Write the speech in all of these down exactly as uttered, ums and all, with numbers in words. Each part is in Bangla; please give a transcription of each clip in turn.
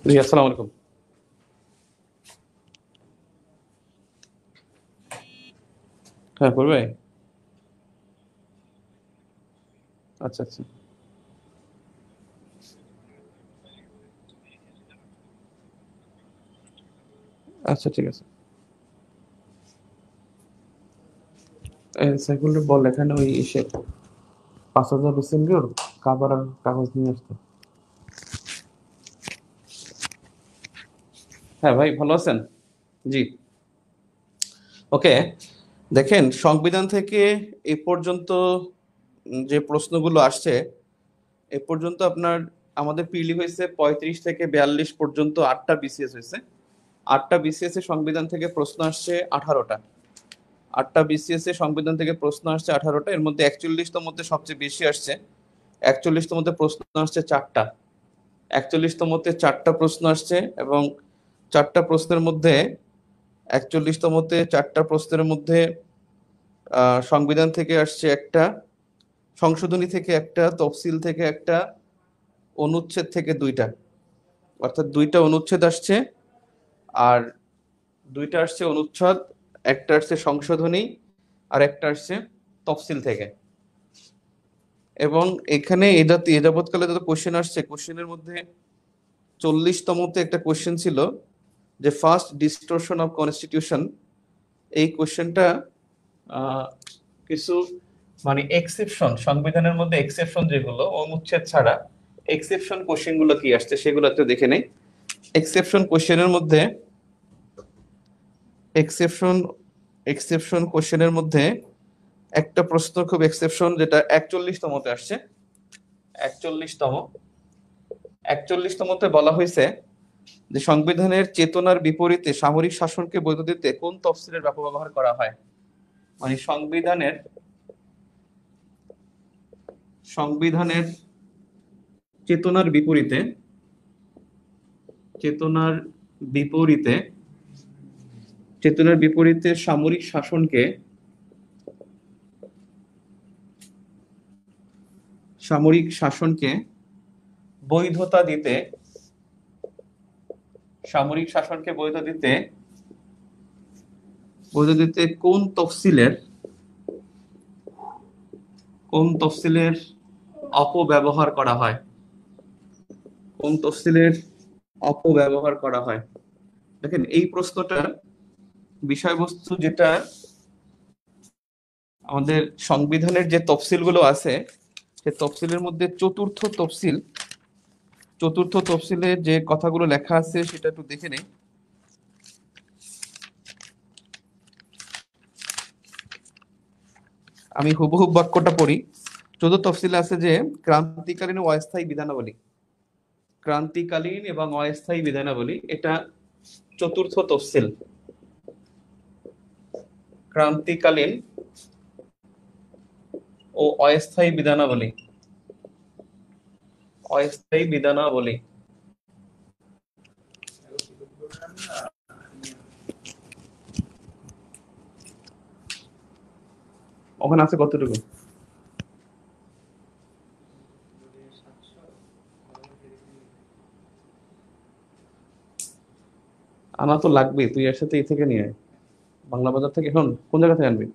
জি, আসসালামু আলাইকুম। হ্যাঁ, পড়বে? আচ্ছা, আচ্ছা। আচ্ছা, ঠিক আছে। এ সাইফুলের বল এখানে ওই ইসে পাঁচ হাজার ডিসেম্বর কাভার আর কাগজ নিয়ে আসতে। হ্যাঁ ভাই, ভালো আছেন? জি। ওকে, দেখেন সংবিধান থেকে এ পর্যন্ত উম যে প্রশ্নগুলো আসছে, এ পর্যন্ত আপনার আমাদের প্রিলি হয়েছে পঁয়ত্রিশ থেকে বিয়াল্লিশ পর্যন্ত আটটা বিসিএস হয়েছে। আটটা বিসিএস এ সংবিধান থেকে প্রশ্ন আসছে আঠারোটা। আটটা বিসিএস এ সংবিধান থেকে প্রশ্ন আসছে আঠারোটা, এর মধ্যে একচল্লিশটার মধ্যে সবচেয়ে বেশি আসছে। একচল্লিশটার মধ্যে প্রশ্ন আসছে চারটা। একচল্লিশতমতে চারটা প্রশ্ন আসছে এবং চারটা প্রশ্নের মধ্যে একচল্লিশতমতে চারটা প্রশ্নের মধ্যে আহ, সংবিধান থেকে আসছে একটা, সংশোধনী থেকে একটা, তফসিল থেকে একটা, অনুচ্ছেদ থেকে দুইটা। অর্থাৎ দুইটা অনুচ্ছেদ আসছে, আর দুইটা আসছে অনুচ্ছেদ, একটা আসছে সংশোধনী, আর একটা আসছে তফসিল থেকে। এবং এখানে এটা এ যাবৎকালে যত কোশ্চেন আসছে, কোশ্চেনের মধ্যে চল্লিশতমতে একটা কোশ্চেন ছিল যে ফার্স্ট ডিস্টোরশন অফ কনস্টিটিউশন। এই কোশ্চেনটা কিছু মানে এক্সেপশন, সংবিধানের মধ্যে এক্সেপশন যেগুলো অনুচ্ছেদ ছাড়া এক্সেপশন কোশ্চেন গুলো কি আসছে সেগুলো একটু দেখে নেই। এক্সেপশন কোশ্চেনের মধ্যে এক্সেপশন এক্সেপশন কোশ্চেনের মধ্যে একটা প্রশ্ন খুব এক্সেপশন, যেটা একচল্লিশতমতে আসছে। একচল্লিশতম একচল্লিশতমতে বলা হয়েছে যে সংবিধানের চেতনার বিপরীতে সামরিক শাসনকে বৈধ দিতে কোন তফসিলের ব্যাপক ব্যবহার করা হয়। মানে সংবিধানের সংবিধানের চেতনার বিপরীতে চেতনার বিপরীতে চেতনার বিপরীতে সামরিক শাসনকে সামরিক শাসনকে বৈধতা দিতে সামরিক শাসনকে বৈধ দিতে বৈধ দিতে কোন তফসিলের কোন তফসিলের অপব্যবহার করা হয়। কোন তফসিলের অপব্যবহার করা হয়। দেখেন এই প্রশ্নটার বিষয়বস্তু যেটা, আমাদের সংবিধানের যে তফসিলগুলো আছে সে তফসিলের মধ্যে চতুর্থ তফসিল চতুর্থ তফসিলে যে কথাগুলো লেখা আছে সেটা একটু দেখে নেই। আমি হুবহু বাক্যটা পড়ি। চতুর্থ তফসিলে আছে যে ক্রান্তিকালীন ও অস্থায়ী বিধানাবলী, ক্রান্তিকালীন এবং অস্থায়ী বিধানাবলী, এটা চতুর্থ তফসিল। ক্রান্তিকালীন ও অস্থায়ী বিধানাবলী অস্থায়ী বিধানাবলী ওখানে আছে কতটুকু? আনা তো লাগবে, তুই এর সাথে এই থেকে নিয়ে আয়, বাংলা বাজার থেকে। এখন কোন জায়গা থেকে আনবি?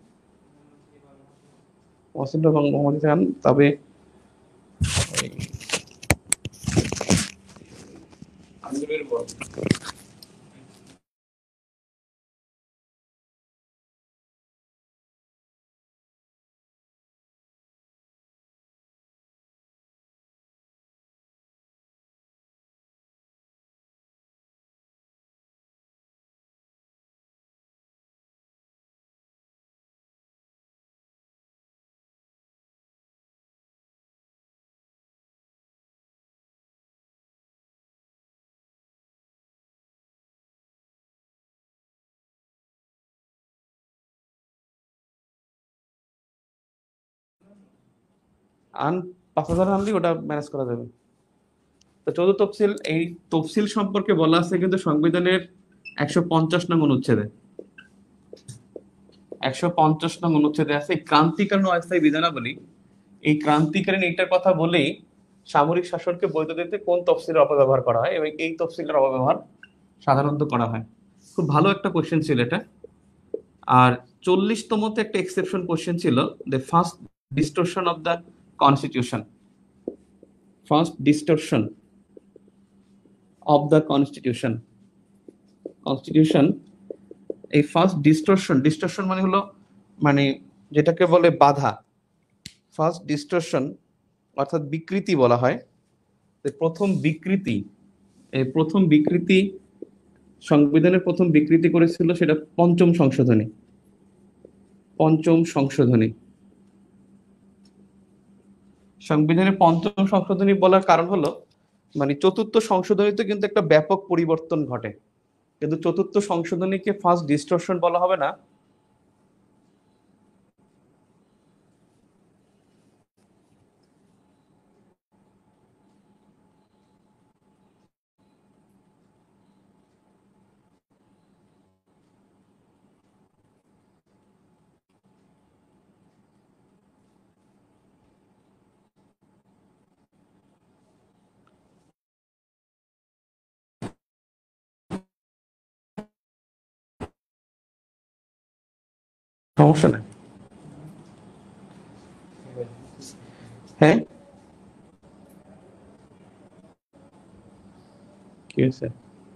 ওয়াসিম এবং মোহাম্মদ থেকে আন। তবে আন্দোলনের পর আন, পাঁচ হাজার আনলি ওটা ম্যানেজ করা যাবে। তো চৌদ্দ তফসিল, এই তফসিল সম্পর্কে বলা আছে কিন্তু সংবিধানের একশো পঞ্চাশ নং অনুচ্ছেদে। একশো পঞ্চাশ নং অনুচ্ছেদে আছে ক্রান্তিকালীন ও অস্থায়ী বিধানাবলী। এই ক্রান্তিকালীন এইটার কথা বলেই সামরিক শাসনকে বৈধ দিতে কোন তফসিলের অপব্যবহার করা হয় এবং এই তফসিলের অপব্যবহার সাধারণত করা হয়। খুব ভালো একটা কোশ্চেন ছিল এটা। আর চল্লিশতমতে একটা এক্সেপশন কোশ্চেন ছিল, the first distortion of the constitution. First distortion of the constitution constitution এই ফার্স্ট ডিস্টরশন, ডিস্টরশন মানে হলো মানে যেটাকে বলে বাধা। ফার্স্ট ডিস্টরশন অর্থাৎ বিকৃতি বলা হয়। প্রথম বিকৃতি, এই প্রথম বিকৃতি সংবিধানের প্রথম বিকৃতি করেছিল সেটা পঞ্চম সংশোধনী। পঞ্চম সংশোধনী সংবিধানের পঞ্চম সংশোধনী বলার কারণ হলো মানে চতুর্থ সংশোধনীতে কিন্তু একটা ব্যাপক পরিবর্তন ঘটে, কিন্তু চতুর্থ সংশোধনীকে ফার্স্ট ডিস্টরশন বলা হবে না। সমস্যা নেই। হ্যাঁ কি হয়েছে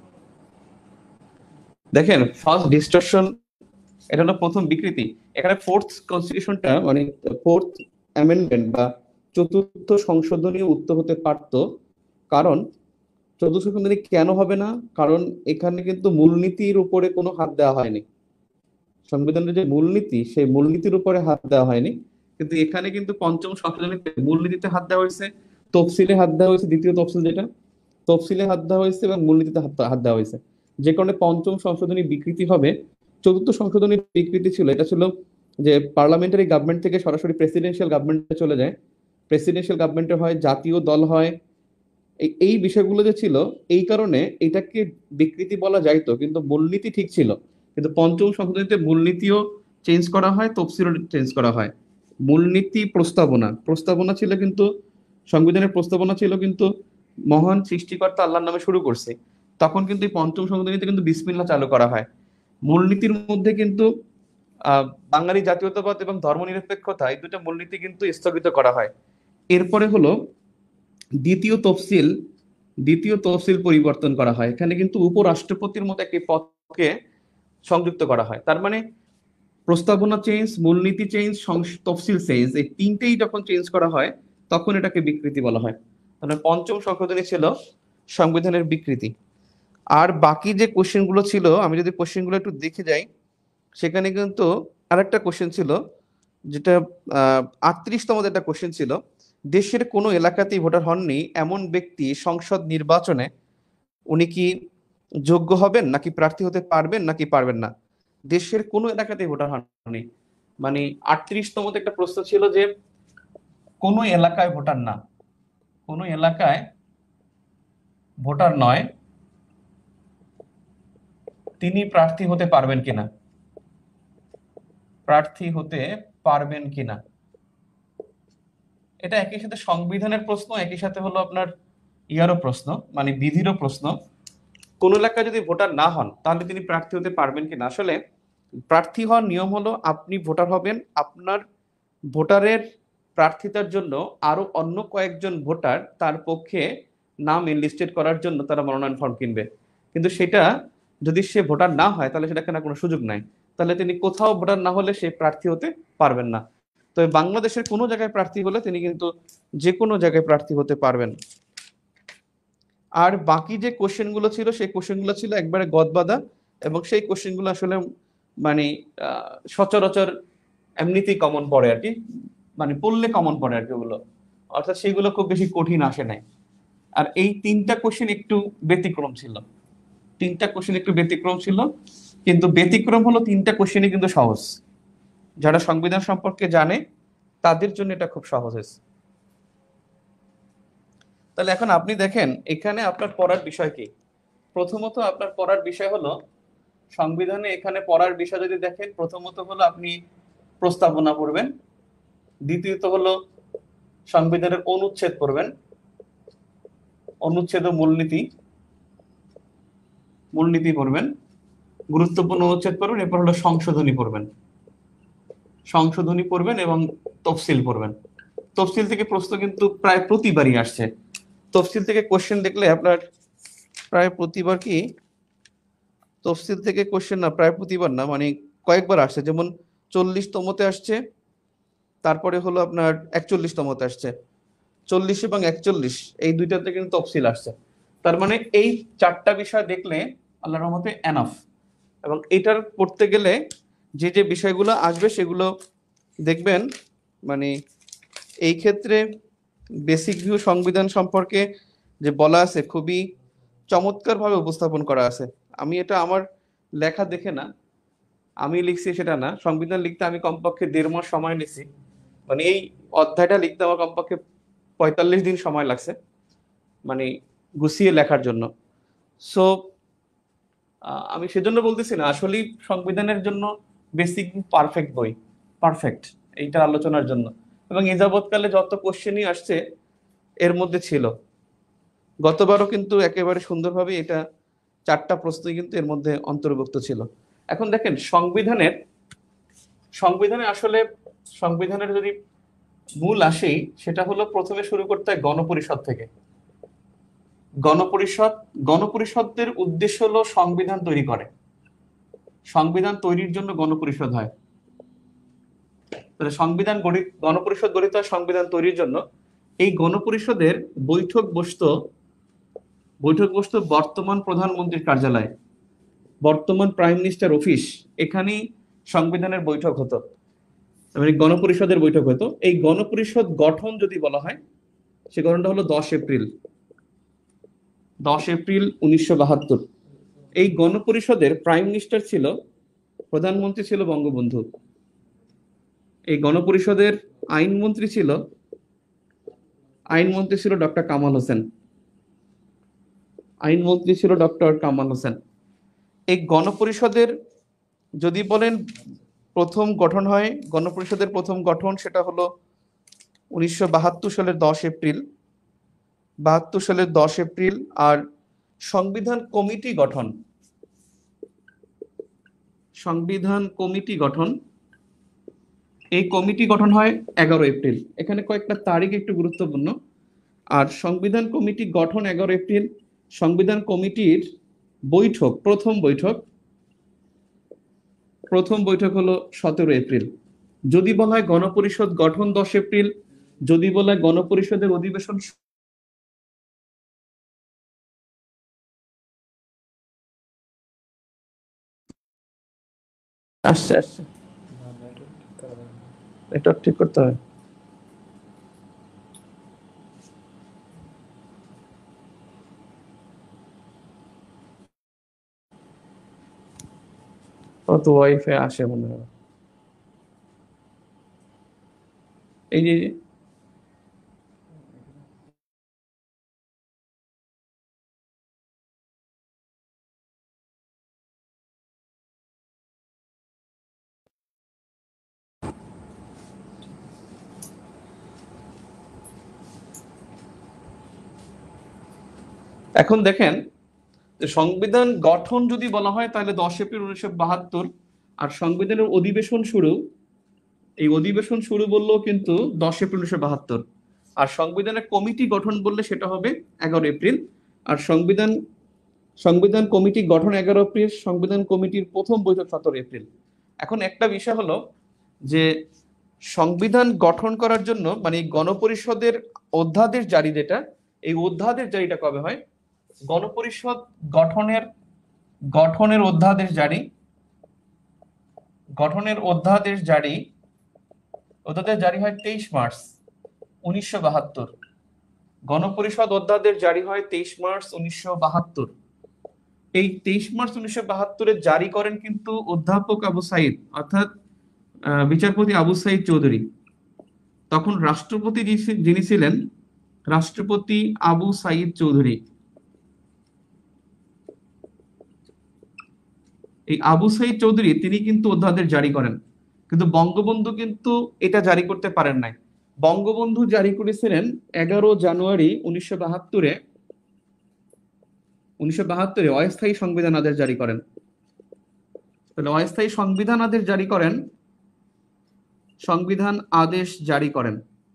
দেখেন, ফার্স্ট ডিস্টরশন এটা হলো প্রথম বিকৃতি। এখানে ফোর্থ কনস্টিটিউশনটা মানে ফোর্থ অ্যামেন্ডমেন্ট বা চতুর্থ সংশোধনী উত্তর হতে পারত। কারণ চতুর্থ সংশোধনী কেন হবে না? কারণ এখানে কিন্তু মূলনীতির উপরে কোনো হাত দেওয়া হয়নি। সংবিধানের যে মূলনীতি সেই মূলনীতির উপরে হাত দেওয়া হয়নি, কিন্তু এখানে কিন্তু পঞ্চম সংশোধনীতে মূলনীতিতে হাত দেওয়া হয়েছে, তফসিলে হাত দেওয়া হয়েছে, দ্বিতীয় তফসিল যেটা তফসিলে হাত দেওয়া হয়েছে এবং মূলনীতিতে হাত হাত দেওয়া হয়েছে। যে কারণে পঞ্চম সংশোধনী বিকৃতি হবে। চতুর্থ সংশোধনীর বিকৃতি ছিল এটা ছিল যে পার্লামেন্টারি গভর্নমেন্ট থেকে সরাসরি প্রেসিডেন্সিয়াল গভর্নমেন্টে চলে যায়। প্রেসিডেন্সিয়াল গভর্নমেন্টে হয়, জাতীয় দল হয়, এই এই বিষয়গুলো যে ছিল এই কারণে এটাকে বিকৃতি বলা যাইতো, কিন্তু মূলনীতি ঠিক ছিল। কিন্তু পঞ্চম সংশোধনীতে মূলনীতিও চেঞ্জ করা হয়, তফসিলও চেঞ্জ করা হয়। মূলনীতি প্রস্তাবনা প্রস্তাবনা ছিল কিন্তু সংবিধানের প্রস্তাবনা ছিল কিন্তু মহান সৃষ্টিকর্তা আল্লাহর নামে শুরু করছে, তখন কিন্তু এই পঞ্চম সংশোধনীতে কিন্তু বিসমিল্লাহ চালু করা হয়। মূলনীতির মধ্যে কিন্তু আহ বাঙালি জাতীয়তাবাদ এবং ধর্মনিরপেক্ষতা এই দুটো মূলনীতি কিন্তু স্থগিত করা হয়। এরপরে হলো দ্বিতীয় তফসিল দ্বিতীয় তফসিল পরিবর্তন করা হয়। এখানে কিন্তু উপরাষ্ট্রপতির মতো একটি পদকে সংযুক্ত করা হয়। তার মানে প্রস্তাবনা চেঞ্জ, মূলনীতি চেঞ্জ, তফসিল চেঞ্জ, এই তিনটেই যখন চেঞ্জ করা হয় তখন এটাকে বিকৃতি বলা হয়। মানে পঞ্চম সংশোধনী ছিল সংবিধানের বিকৃতি। আর বাকি যে কোশ্চেন গুলো ছিল, আমি যদি কোশ্চেন গুলো একটু দেখে যাই, সেখানে কিন্তু আরেকটা কোশ্চেন ছিল যেটা আহ আটত্রিশতম একটা কোশ্চেন ছিল, দেশের কোনো এলাকাতেই ভোটার হননি এমন ব্যক্তি সংসদ নির্বাচনে উনি কি যোগ্য হবেন নাকি প্রার্থী হতে পারবেন নাকি পারবেন না? দেশের কোনো এলাকাতেই ভোটার হননি মানে আটত্রিশতম একটা প্রশ্ন ছিল যে কোনো এলাকায় ভোটার না, কোনো এলাকায় ভোটার নয়, তিনি প্রার্থী হতে পারবেন কিনা প্রার্থী হতে পারবেন কিনা এটা একই সাথে সংবিধানের প্রশ্ন, একই সাথে হলো আপনার ইয়ারও প্রশ্ন, মানে বিধিরও প্রশ্ন। কোন এলাকায় যদি ভোটার না হন তাহলে তিনি প্রার্থী হতে পারবেন কিনা। আসলে প্রার্থী হওয়ার নিয়ম হলো আপনি ভোটার হবেন, আপনার ভোটারের প্রার্থিতার জন্য আরো অন্য কয়েকজন ভোটার তার পক্ষে নাম এনলিস্টেড করার জন্য তারা মনোনয়ন ফর্ম কিনবে। কিন্তু সেটা যদি সে ভোটার না হয় তাহলে সেটা কেনার কোনো সুযোগ নাই, তাহলে তিনি কোথাও ভোটার না হলে সে প্রার্থী হতে পারবেন না। তবে বাংলাদেশের কোনো জায়গায় প্রার্থী হলে তিনি কিন্তু যে কোনো জায়গায় প্রার্থী হতে পারবেন। আর বাকি যে কোশ্চেন গুলো ছিল সেই কোশ্চেন গুলো ছিল একবারে গদবাঁধা, এবং সেই কোশ্চেন গুলো আসলে মানে আহ, সচরাচর এমনিতেই কমন পড়ে আর কি, মানে পড়লে কমন পড়ে আর কি ওগুলো, অর্থাৎ সেগুলো খুব বেশি কঠিন আসে নাই। আর এই তিনটা কোশ্চেন একটু ব্যতিক্রম ছিল, তিনটা কোশ্চেন একটু ব্যতিক্রম ছিল, কিন্তু ব্যতিক্রম হলো তিনটা কোশ্চেনই কিন্তু সহজ। যারা সংবিধান সম্পর্কে জানে তাদের জন্য এটা খুব সহজ হয়েছে। তাহলে এখন আপনি দেখেন এখানে আপনার পড়ার বিষয় কি। প্রথমত আপনার পড়ার বিষয় হলো সংবিধানে, এখানে পড়ার বিষয় যদি দেখেন প্রথমত হলো আপনি প্রস্তাবনা পড়বেন, দ্বিতীয়ত হলো সংবিধানের অনুচ্ছেদ পড়বেন, অনুচ্ছেদ ও মূলনীতি, মূলনীতি পড়বেন, গুরুত্বপূর্ণ অনুচ্ছেদ পড়বেন, এরপর হলো সংশোধনী পড়বেন, সংশোধনী পড়বেন এবং তফসিল পড়বেন। তফসিল থেকে প্রশ্ন কিন্তু প্রায় প্রতিবারই আসছে। তফসিল থেকে কোশ্চেন দেখলে আপনার প্রায় প্রতিবার কি তফসিল থেকে কোশ্চেন না, প্রায় প্রতিবার না, মানে কয়েকবার আসছে। যেমন চল্লিশতমতে আসছে, তারপরে হলো আপনার একচল্লিশতমতে আসছে। চল্লিশ এবং একচল্লিশ এই দুইটাতে কিন্তু তফসিল আসছে। তার মানে এই চারটা বিষয় দেখলে আল্লাহর রহমতে এনাফ। এবং এটার পড়তে গেলে যে যে বিষয়গুলো আসবে সেগুলো দেখবেন, মানে এই ক্ষেত্রে বেসিক ভিউ সংবিধান সম্পর্কে যে বলা আছে খুবই চমৎকারভাবে উপস্থাপন করা আছে। আমি এটা আমার লেখা দেখে না, আমি লিখছি সেটা না, সংবিধান লিখতে আমি কমপক্ষে দেড় মাস সময় নিছি। মানে এই অধ্যায়টা লিখতে আমার কমপক্ষে পঁয়তাল্লিশ দিন সময় লাগছে, মানে গুছিয়ে লেখার জন্য। সো আমি সেজন্য বলতেছি না, আসলেই সংবিধানের জন্য বেসিক পারফেক্ট বই, পারফেক্ট এইটা আলোচনার জন্য। এবং এ যাবৎকালে যত কোশ্চেনই আসছে এর মধ্যে ছিল, গতবারও কিন্তু একেবারে সুন্দরভাবে এটা চারটা প্রশ্নই কিন্তু এর মধ্যে অন্তর্ভুক্ত ছিল। এখন দেখেন সংবিধানের সংবিধানে আসলে সংবিধানের যদি মূল আসেই, সেটা হলো প্রথমে শুরু করতে হয় গণপরিষদ থেকে। গণপরিষদ গণপরিষদের উদ্দেশ্য হলো সংবিধান তৈরি করে, সংবিধান তৈরির জন্য গণপরিষদ হয়। তাহলে সংবিধান গঠিত, গণপরিষদ গঠিত হয় সংবিধান তৈরির জন্য। এই গণপরিষদের বৈঠক বসতো বৈঠক বসতো বর্তমান প্রধানমন্ত্রীর কার্যালয়, বর্তমান প্রাইম মিনিস্টার অফিস, এখানেই সংবিধানের বৈঠক হতো, মানে গণপরিষদের বৈঠক হতো। এই গণপরিষদ গঠন যদি বলা হয়, সে গঠনটা হলো দশ এপ্রিল দশ এপ্রিল উনিশশো বাহাত্তর। এই গণপরিষদের প্রাইম মিনিস্টার ছিল, প্রধানমন্ত্রী ছিল বঙ্গবন্ধু। এই গণপরিষদের আইনমন্ত্রী ছিল আইনমন্ত্রী ছিল ডক্টর কামাল হোসেন আইনমন্ত্রী ছিল ডক্টর কামাল হোসেন। এই গণপরিষদের যদি বলেন প্রথম গঠন হয়, গণপরিষদের প্রথম গঠন সেটা হলো উনিশশো বাহাত্তর সালের দশ এপ্রিল বাহাত্তর সালের দশ এপ্রিল। আর সংবিধান কমিটি গঠন সংবিধান কমিটি গঠন এই কমিটি গঠন হয় এগারো এপ্রিল। এখানে কয়েকটা তারিখ একটু গুরুত্বপূর্ণ। আর সংবিধান কমিটি গঠন এগারো এপ্রিল, সংবিধান কমিটির বৈঠক প্রথম বৈঠক প্রথম বৈঠক হলো সতেরো এপ্রিল। যদি বলা হয় গণপরিষদ গঠন দশ এপ্রিল, যদি বলা হয় গণপরিষদের অধিবেশন আসছে আসছে এটা ঠিক করতে হয়। তো ওয়াইফাই আসে মনে হয়, এই যে এখন দেখেন, সংবিধান গঠন যদি বলা হয় তাহলে দশ এপ্রিল উনিশশো বাহাত্তর। আর সংবিধানের অধিবেশন শুরু, এই অধিবেশন শুরু বললেও কিন্তু দশ এপ্রিল উনিশশো বাহাত্তর। আর সংবিধানের কমিটি গঠন বললে সেটা হবে এগারো এপ্রিল। আর সংবিধান সংবিধান কমিটি গঠন এগারো এপ্রিল, সংবিধান কমিটির প্রথম বৈঠক সতেরো এপ্রিল। এখন একটা বিষয় হলো যে সংবিধান গঠন করার জন্য মানে গণপরিষদের অধ্যাদেশ জারি, যেটা এই অধ্যাদেশ জারিটা কবে হয়? গণপরিষদ গঠনের গঠনের অধ্যাদেশ জারি গঠনের অধ্যাদেশ জারি অধ্যাদেশ জারি হয় তেইশ মার্চ উনিশশো বাহাত্তর। গণপরিষদ অধ্যাদেশ জারি হয় তেইশ মার্চ উনিশশো বাহাত্তর। এই তেইশ মার্চ উনিশশো বাহাত্তরে জারি করেন কিন্তু অধ্যাপক আবু সাইদ, অর্থাৎ বিচারপতি আবু সাইদ চৌধুরী। তখন রাষ্ট্রপতি যিনি ছিলেন, রাষ্ট্রপতি আবু সাইদ চৌধুরী। এই আবু সাইদ চৌধুরী তিনি কিন্তু অধ্যাদেশ জারি করেন, কিন্তু বঙ্গবন্ধু কিন্তু এটা জারি করতে পারেন নাই। বঙ্গবন্ধু জারি করেছিলেন এগারো জানুয়ারি উনিশশো বাহাত্তরে উনিশশো বাহাত্তরে অস্থায়ী সংবিধান আদেশ জারি করেন। তাহলে অস্থায়ী সংবিধান আদেশ জারি করেন, সংবিধান আদেশ জারি করেন।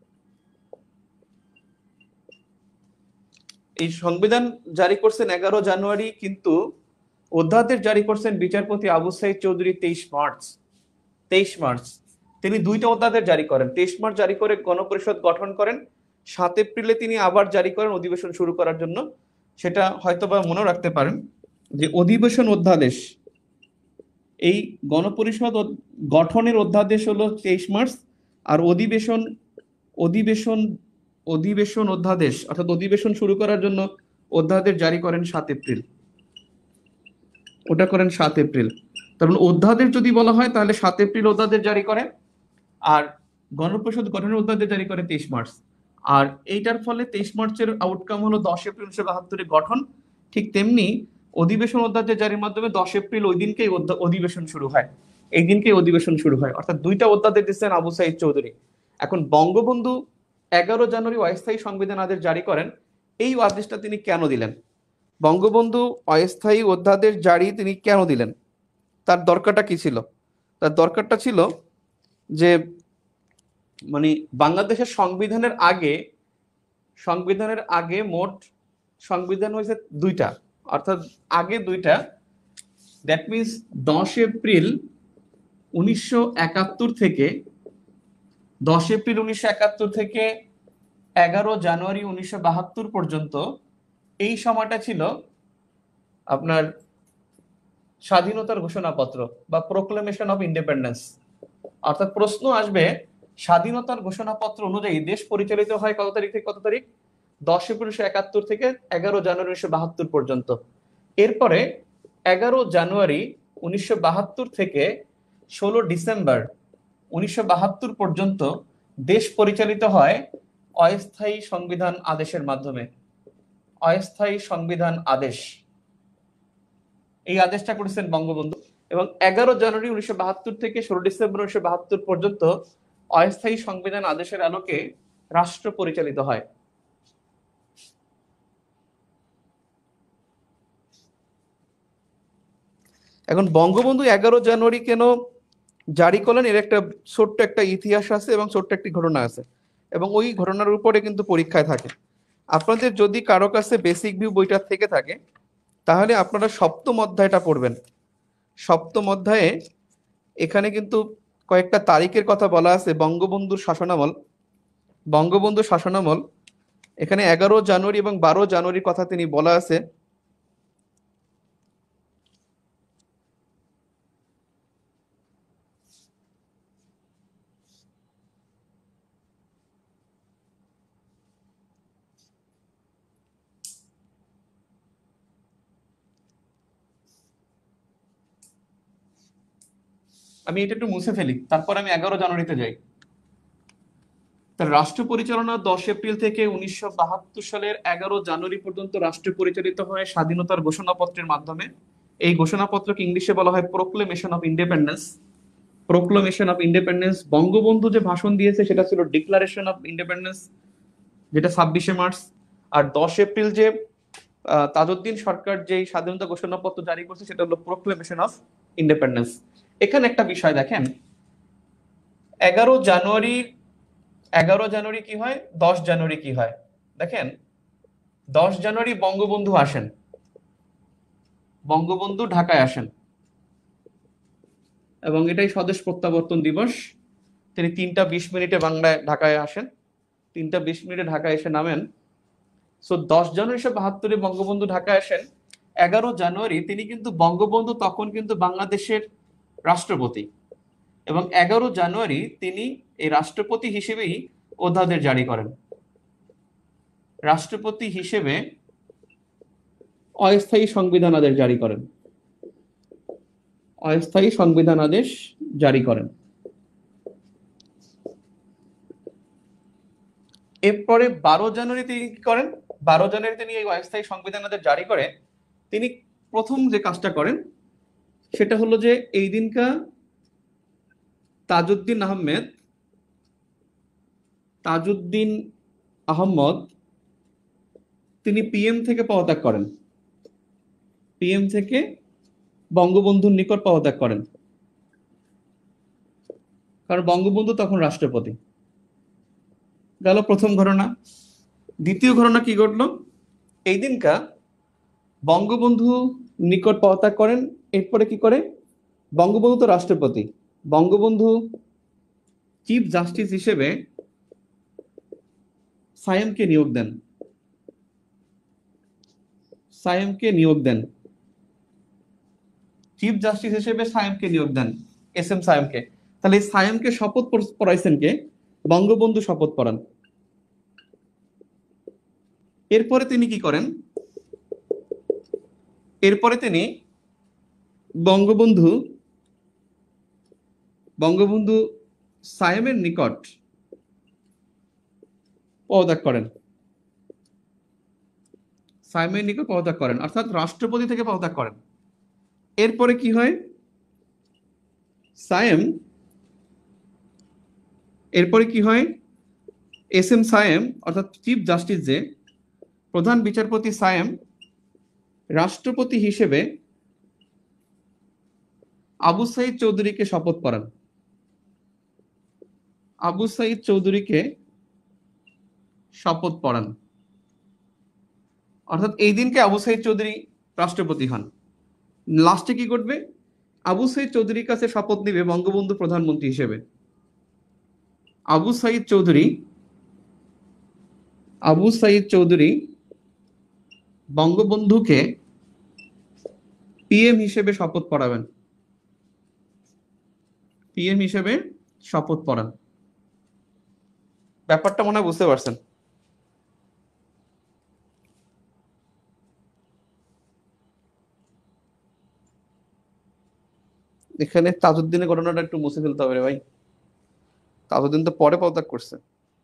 এই সংবিধান জারি করছেন এগারো জানুয়ারি, কিন্তু অধ্যাদেশ জারি করছেন বিচারপতি আবু সাইদ চৌধুরী তেইশ মার্চ। তেইশ মার্চ তিনি দুইটা অধ্যাদেশ জারি করেন। তেইশ মার্চ জারি করে গণপরিষদ গঠন করেন, সাত এপ্রিলে তিনি আবার জারি করেন অধিবেশন শুরু করার জন্য। সেটা হয়তোবা মনে রাখতে পারেন যে অধিবেশন অধ্যাদেশ, এই গণপরিষদ গঠনের অধ্যাদেশ হলো তেইশ মার্চ, আর অধিবেশন অধিবেশন অধিবেশন অধ্যাদেশ অর্থাৎ অধিবেশন শুরু করার জন্য অধ্যাদেশ জারি করেন সাত এপ্রিল। ওটা করেন সাত এপ্রিল। তার মানে অধ্যাদেশ যদি বলা হয় তাহলে সাত এপ্রিল অধ্যাদেশ জারি করে, আর গণপরিষদ গঠনের অধ্যাদেশ জারি করে তেইশ মার্চ। আর এইটার ফলে তেইশ মার্চের আউটকাম হলো দশ এপ্রিল উনিশশো বাহাত্তরে গঠন। ঠিক তেমনি অধিবেশন অধ্যাদেশ জারির মাধ্যমে দশ এপ্রিল ওই দিনকেই অধিবেশন শুরু হয়, এই দিনকেই অধিবেশন শুরু হয়। অর্থাৎ দুইটা অধ্যাদেশ দিচ্ছেন আবু সাইদ চৌধুরী। এখন বঙ্গবন্ধু এগারো জানুয়ারি অস্থায়ী সংবিধান আদেশ জারি করেন, এই আদেশটা তিনি কেন দিলেন? বঙ্গবন্ধু অস্থায়ী অধ্যাদেশ জারি তিনি কেন দিলেন? তার দরকারটা কি ছিল? তার দরকারটা ছিল যে মানে বাংলাদেশের সংবিধানের আগে সংবিধানের আগে মোট সংবিধান হয়েছে দুইটা, অর্থাৎ আগে দুইটা, দ্যাট মিনস দশ এপ্রিল উনিশশো একাত্তর থেকে দশ এপ্রিল উনিশশো একাত্তর থেকে এগারো জানুয়ারি উনিশশো বাহাত্তর পর্যন্ত এই সময়টা ছিল আপনার স্বাধীনতার ঘোষণাপত্র বা প্রোক্লেমেশন অফ ইন্ডিপেন্ডেন্স। অর্থাৎ প্রশ্ন আসবে স্বাধীনতার ঘোষণাপত্র অনুযায়ী দেশ পরিচালিত হয় কত তারিখ থেকে কত তারিখ? দশ এপ্রিল উনিশশো একাত্তর থেকে এগারো জানুয়ারি উনিশশো বাহাত্তর পর্যন্ত। এরপরে এগারো জানুয়ারি উনিশশো বাহাত্তর থেকে ষোলো ডিসেম্বর উনিশশো বাহাত্তর পর্যন্ত দেশ পরিচালিত হয় অস্থায়ী সংবিধান আদেশের মাধ্যমে। অস্থায়ী সংবিধান আদেশ, এই আদেশটা করেছেন বঙ্গবন্ধু। এবং এগারো জানুয়ারি উনিশশো বাহাত্তর থেকে ষোলো ডিসেম্বর উনিশশো বাহাত্তর পর্যন্ত অস্থায়ী সংবিধান আদেশের আলোকে রাষ্ট্র পরিচালিত হয়। এখন বঙ্গবন্ধু এগারো জানুয়ারি কেন জারি করলেন, এর একটা ছোট্ট একটা ইতিহাস আছে এবং ছোট্ট একটি ঘটনা আছে, এবং ওই ঘটনার উপরে কিন্তু পরীক্ষায় থাকে। আপনাদের যদি কারো কাছে বেসিক ভিউ বইটা থেকে থাকে তাহলে আপনারা সপ্তম অধ্যায়টা পড়বেন। সপ্তম অধ্যায়ে এখানে কিন্তু কয়েকটা তারিখের কথা বলা আছে। বঙ্গবন্ধুর শাসনামল, বঙ্গবন্ধুর শাসনামল এখানে এগারো জানুয়ারি এবং বারো জানুয়ারির কথা তিনি বলা আছে। আমি এটা একটু মুছে ফেলি, তারপর আমি এগারো জানুয়ারিতে যাই। তার রাষ্ট্র পরিচালনা দশ এপ্রিল থেকে উনিশশো বাহাত্তর সালের এগারো জানুয়ারি পর্যন্ত রাষ্ট্র পরিচালিত হয় স্বাধীনতার ঘোষণাপত্রের মাধ্যমে। এই ঘোষণাপত্রকে ইংলিশে বলা হয় proclamation of independence. Proclamation of independence. Bangabandhu যে ভাষণ দিয়েছে সেটা ছিল ডিক্লারেশন অফ ইন্ডিপেন্ডেন্স, যেটা ছাব্বিশে মার্চ। আর দশ এপ্রিল যে তাজউদ্দিন সরকার যে স্বাধীনতা ঘোষণাপত্র জারি করছে সেটা হলো প্রোক্লেমেশন অফ ইন্ডিপেন্ডেন্স। এখানে একটা বিষয় দেখেন, এগারো জানুয়ারি এগারো জানুয়ারি কি হয়, দশ জানুয়ারি কি হয়? দেখেন, দশ জানুয়ারি বঙ্গবন্ধু আসেন, বঙ্গবন্ধু ঢাকায় আসেন, এবং এটাই স্বদেশ প্রত্যাবর্তন দিবস। তিনি তিনটা বিশ মিনিটে বাংলায় ঢাকায় আসেন, তিনটা বিশ মিনিটে ঢাকায় এসে নামেন। সো দশ জানুয়ারি উনিশশো বাহাত্তরে বঙ্গবন্ধু ঢাকায় আসেন। এগারো জানুয়ারি তিনি কিন্তু বঙ্গবন্ধু তখন কিন্তু বাংলাদেশের রাষ্ট্রপতি, এবং এগারো জানুয়ারি তিনি এই রাষ্ট্রপতি হিসেবেই অধ্যাদেশ জারি করেন। রাষ্ট্রপতি হিসেবে অস্থায়ী সংবিধান আদেশ জারি করেন, অস্থায়ী সংবিধান আদেশ জারি করেন। এরপরে বারো জানুয়ারি তিনি কি করেন? বারো জানুয়ারি তিনি এই অস্থায়ী সংবিধান আদেশ জারি করে তিনি প্রথম যে কাজটা করেন সেটা হলো যে এই দিনকা তাজউদ্দিন আহমেদ তাজউদ্দিন আহমদ তিনি পিএম থেকে পদত্যাগ করেন। পিএম থেকে বঙ্গবন্ধুর নিকট পদত্যাগ করেন, কারণ বঙ্গবন্ধু তখন রাষ্ট্রপতি। গেল প্রথম ঘটনা। দ্বিতীয় ঘটনা কি ঘটলো? এই দিনকা বঙ্গবন্ধু নিকট পদত্যাগ করেন, এরপরে কি করে? বঙ্গবন্ধু তো রাষ্ট্রপতি, বঙ্গবন্ধু চিফ জাস্টিস হিসেবে সায়েমকে নিয়োগ দেন, সায়েমকে নিয়োগ দেন চিফ জাস্টিস হিসেবে সায়েমকে নিয়োগ দেন, এস এম সায়েমকে। তাহলে এই সায়েমকে শপথ পড়াইছেন কে? বঙ্গবন্ধু শপথ পড়ান। এরপরে তিনি কি করেন? এরপরে তিনি বঙ্গবন্ধু বঙ্গবন্ধু সায়েমের নিকট পদত্যাগ করেন, সায়েমের নিকট পদত্যাগ করেন, অর্থাৎ রাষ্ট্রপতি থেকে পদত্যাগ করেন। এরপরে কি হয়? সায়েম এরপরে কি হয়? এস এম সায়েম অর্থাৎ চিফ জাস্টিস, যে প্রধান বিচারপতি সায়েম, রাষ্ট্রপতি হিসেবে আবু সাইদ চৌধুরীকে শপথ পড়ান, আবু সাইদ চৌধুরীকে শপথ পড়ান। অর্থাৎ এই দিনকে আবু সাইদ চৌধুরী রাষ্ট্রপতি হন। লাস্টে কি ঘটবে? আবু সাইদ চৌধুরীর কাছে শপথ নিবে বঙ্গবন্ধু প্রধানমন্ত্রী হিসেবে। আবু সাইদ চৌধুরী আবু সাইদ চৌধুরী বঙ্গবন্ধুকে পিএম হিসেবে শপথ পড়াবেন, পিএম হিসেবে শপথ পড়ান। ব্যাপারটা মনে হয় বুঝতে পারছেন। এখানে তাজউদ্দিনের ঘটনাটা একটু মুছে ফেলতে হবে রে ভাই, তাজউদ্দিন তো পরে পদত্যাগ করছে।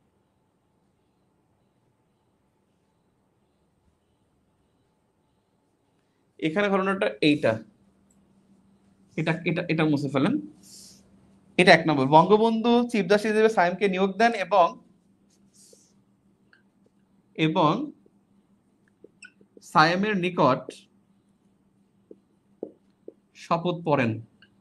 এখানে ঘটনাটা এইটা, এটা এটা এটা মুছে ফেলেন। এটা এক নম্বর, বঙ্গবন্ধু চিফ জাস্টিস হিসেবে সায়েমকে নিয়োগ দেন এবং এবং সায়েমের নিকট শপথ পড়েন।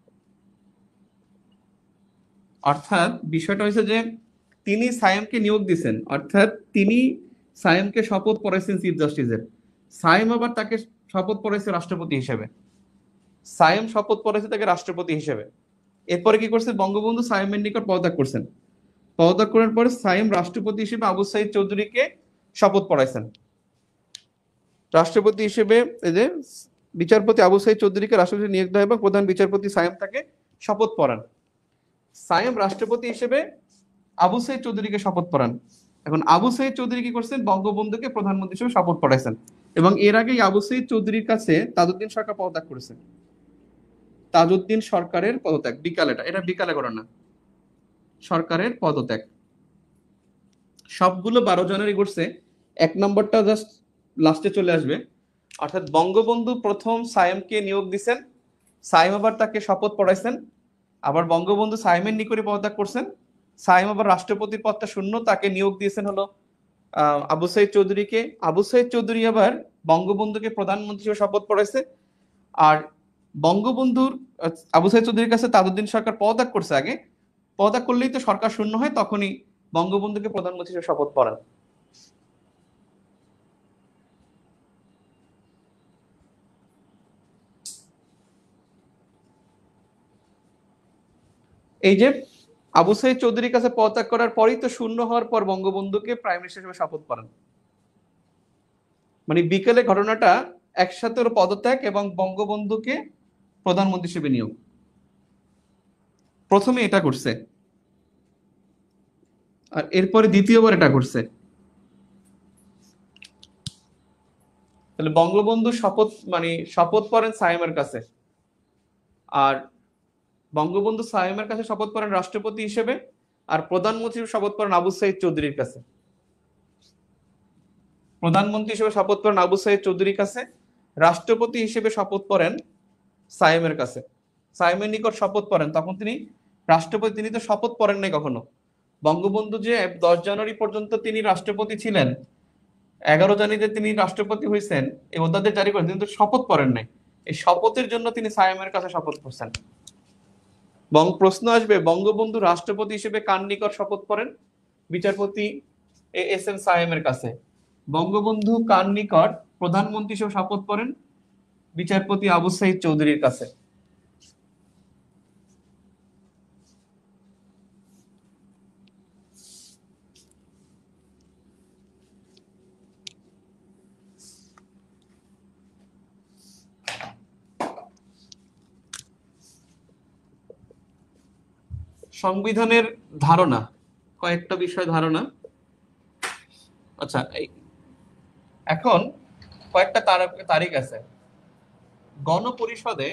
অর্থাৎ বিষয়টা হয়েছে যে তিনি সায়েমকে নিয়োগ দিচ্ছেন, অর্থাৎ তিনি সায়েমকে শপথ পড়াইছেন চিফ জাস্টিসের, সায়েম আবার তাকে শপথ পড়াইছে রাষ্ট্রপতি হিসেবে, সায়েম শপথ পড়াইছে তাকে রাষ্ট্রপতি হিসেবে। এরপরে কি করছে? বঙ্গবন্ধু সায়েমের নিকট পদত্যাগ করছেন, পদত্যাগ করার পরে সায়েম রাষ্ট্রপতি হিসেবে আবু সাইদ চৌধুরীকে শপথ পড়াইছেন। রাষ্ট্রপতি হিসেবে এই যে বিচারপতি আবু সাইদ চৌধুরীকে রাষ্ট্রপতি নিয়োগ দেয় এবং প্রধান বিচারপতি সায়েম তাকে শপথ পড়ান। সায়েম রাষ্ট্রপতি হিসেবে আবু সাইদ চৌধুরীকে শপথ পড়ান। এখন আবু সাইদ চৌধুরী কি করছেন? বঙ্গবন্ধুকে প্রধানমন্ত্রী হিসেবে শপথ পড়াইছেন। এবং এর আগেই আবু সাইদ চৌধুরীর কাছে তাজউদ্দিন সরকার পদত্যাগ করেছেন, তাজউদ্দিন সরকারের পদত্যাগ, বিকালেটা এটা বিকালে ঘটনা, সরকারের পদত্যাগ। সবগুলো বারো জনেরই ঘটছে। এক নম্বরটা জাস্ট লাস্টে চলে আসবে, অর্থাৎ বঙ্গবন্ধু প্রথম সায়েমকে নিয়োগ দিচ্ছেন, সায়েম আবার তাকে শপথ পড়াইছেন, আবার বঙ্গবন্ধু সায়েমের নিকটে পদত্যাগ করছেন, সায়েম আবার রাষ্ট্রপতির পদটা শূন্য, তাকে নিয়োগ দিয়েছেন হলো আহ আবু সাইদ চৌধুরীকে। আবু সাইদ চৌধুরী আবার বঙ্গবন্ধুকে প্রধানমন্ত্রী হিসেবে শপথ পড়াইছে। আর বঙ্গবন্ধুর আবু সাইদ চৌধুরীর কাছে তাজউদ্দিন সরকার পদত্যাগ করছে, আগে পদত্যাগ করলেই তো সরকার শূন্য হয়, তখনই বঙ্গবন্ধুকে প্রধানমন্ত্রী হিসেবে শপথ পড়ান। এই যে আবু সাইদ চৌধুরীর কাছে পদত্যাগ করার পরেই তো শূন্য হওয়ার পর বঙ্গবন্ধুকে প্রাইম মিনিস্টার হিসেবে শপথ পড়ান। মানে বিকেলে ঘটনাটা একসাথে ওর পদত্যাগ এবং বঙ্গবন্ধুকে প্রধানমন্ত্রী হিসেবে নিয়োগ, প্রথমে এটা করছে আর এরপরে দ্বিতীয়বার এটা করছে। তাহলে বঙ্গবন্ধু শপথ মানে শপথ পড়েন সায়েমের কাছে, আর বঙ্গবন্ধু সায়েমের কাছে শপথ পড়েন রাষ্ট্রপতি হিসেবে, আর প্রধানমন্ত্রী শপথ পড়েন আবু সাইদ চৌধুরীর কাছে। প্রধানমন্ত্রী হিসেবে শপথ পড়েন আবু সাইদ চৌধুরীর কাছে, রাষ্ট্রপতি হিসেবে শপথ পড়েন সায়েমের কাছে। সায়েমের নিকট শপথ পড়েন, তখন তিনি রাষ্ট্রপতি, তিনি তো শপথ পড়েন নাই কখনো। বঙ্গবন্ধু যে দশ জানুয়ারি পর্যন্ত তিনি রাষ্ট্রপতি ছিলেন, এগারো জানুয়ারিতে তিনি রাষ্ট্রপতি হয়েছেন, এই অধ্যাদেশ জারি করেন, তিনি তো শপথ পড়েন নাই। এই শপথের জন্য তিনি সায়েমের কাছে শপথ করছেন। বঙ্গ প্রশ্ন আসবে, বঙ্গবন্ধু রাষ্ট্রপতি হিসেবে কার নিকট শপথ করেন? বিচারপতি এ এস এম সায়েমের কাছে। বঙ্গবন্ধু কার নিকট প্রধানমন্ত্রী হিসেবে শপথ করেন? বিচারপতি আবু সাইদ চৌধুরীর কাছে। সংবিধানের ধারণা, কয়েকটা বিষয় ধারণা। আচ্ছা, এখন কয়েকটা তারিখ আছে। গণপরিষদে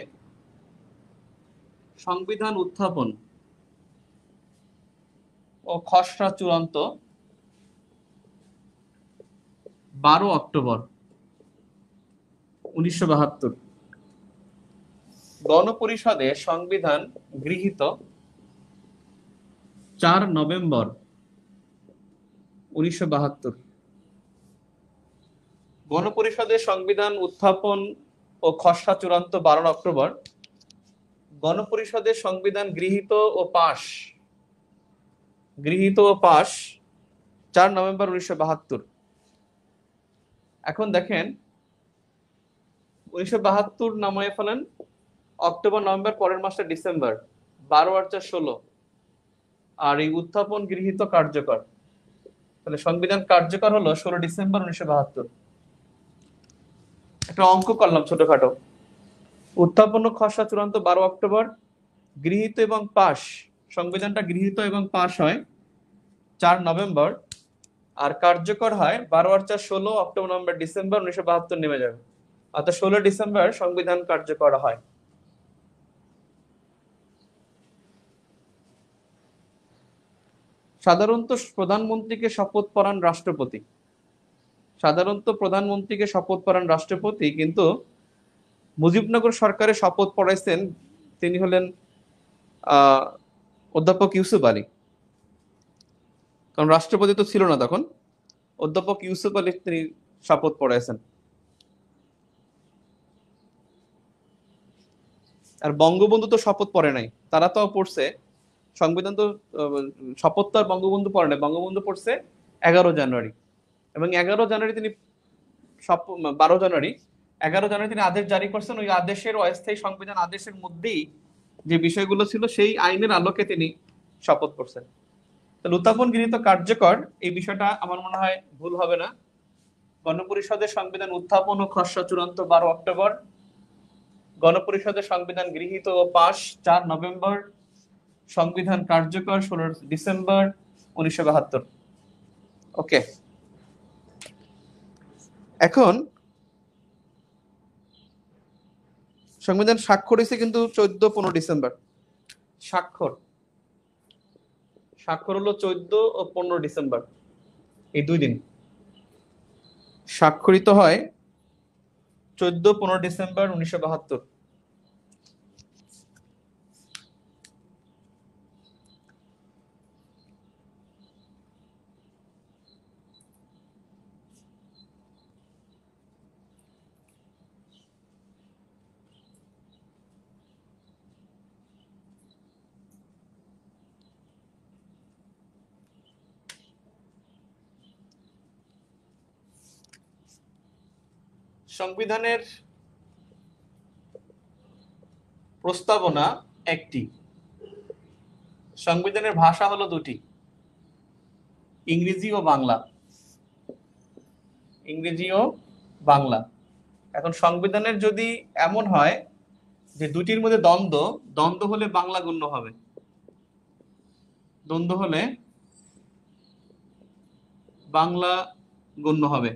সংবিধান উত্থাপন ও খসড়া চূড়ান্ত বারো অক্টোবর উনিশশো বাহাত্তর। গণপরিষদে সংবিধান গৃহীত চার নভেম্বর উনিশশো বাহাত্তর। গণপরিষদের সংবিধান উত্থাপন ও খসড়া চূড়ান্ত বারো অক্টোবর। গণপরিষদের সংবিধান গৃহীত ও পাশ গৃহীত ও পাশ চার নভেম্বর উনিশশো বাহাত্তর। এখন দেখেন, উনিশশো বাহাত্তর নামায় ফেলেন, অক্টোবর নভেম্বর পরের মাসটা ডিসেম্বর, বারো আর চার ষোলো। আর এই উত্থাপন গৃহীত কার্যকর, তাহলে সংবিধান কার্যকর হলো ষোলো ডিসেম্বর উনিশশো বাহাত্তর। একটা অঙ্ক করলাম ছোটখাটো। উত্থাপন ও খসড়া চূড়ান্ত বারো অক্টোবর, গৃহীত এবং পাশ, সংবিধানটা গৃহীত এবং পাশ হয় চার নভেম্বর, আর কার্যকর হয় বারো আর চার ষোলো, অক্টোবর নভেম্বর ডিসেম্বর উনিশশো বাহাত্তর নেমে যাবে, অর্থাৎ ষোলো ডিসেম্বর সংবিধান কার্যকর হয়। সাধারণত প্রধানমন্ত্রীকে শপথ পড়ান রাষ্ট্রপতি। সাধারণত প্রধানমন্ত্রীকে শপথ পড়ান রাষ্ট্রপতি, কিন্তু মুজিবনগর সরকারের শপথ পড়াইছেন তিনি হলেন আহ অধ্যাপক ইউসুফ আলী, কারণ রাষ্ট্রপতি তো ছিল না তখন। অধ্যাপক ইউসুফ আলী তিনি শপথ পড়াইছেন। আর বঙ্গবন্ধু তো শপথ পড়ে নাই, তারা তো পড়ছে সংবিধান, তো শপথ তো আর বঙ্গবন্ধু পড়ে নাই, বঙ্গবন্ধু পড়ছে এগারো জানুয়ারি, এবং এগারো জানুয়ারি তিনি বারো জানুয়ারি এগারো জানুয়ারি তিনি আদেশ জারি করছেন। ওই আদেশের অস্থায়ী সংবিধান আদেশের মধ্যেই যে বিষয়গুলো ছিল সেই আইনের আলোকে তিনি শপথ করছেন। তাহলে উত্থাপন গৃহীত কার্যকর, এই বিষয়টা আমার মনে হয় ভুল হবে না। গণপরিষদের সংবিধান উত্থাপন ও খসড়া চূড়ান্ত বারো অক্টোবর, গণপরিষদের সংবিধান গৃহীত ও পাশ চার নভেম্বর, সংবিধান কার্যকর ষোলো ডিসেম্বর উনিশশো বাহাত্তর। ওকে, এখন সংবিধান স্বাক্ষর হয়েছে কিন্তু চোদ্দ পনেরো ডিসেম্বর। স্বাক্ষর স্বাক্ষর হলো চোদ্দ ও পনেরো ডিসেম্বর, এই দুই দিন স্বাক্ষরিত হয় চোদ্দ পনেরো ডিসেম্বর উনিশশো বাহাত্তর। সংবিধানের প্রস্তাবনা একটি, সংবিধানের ভাষা হলো দুটি, ইংরেজি ও বাংলা। ইংরেজি ও বাংলা। এখন সংবিধানের যদি এমন হয় যে দুটির মধ্যে দ্বন্দ্ব, দ্বন্দ্ব হলে বাংলা গণ্য হবে, দ্বন্দ্ব হলে বাংলা গণ্য হবে।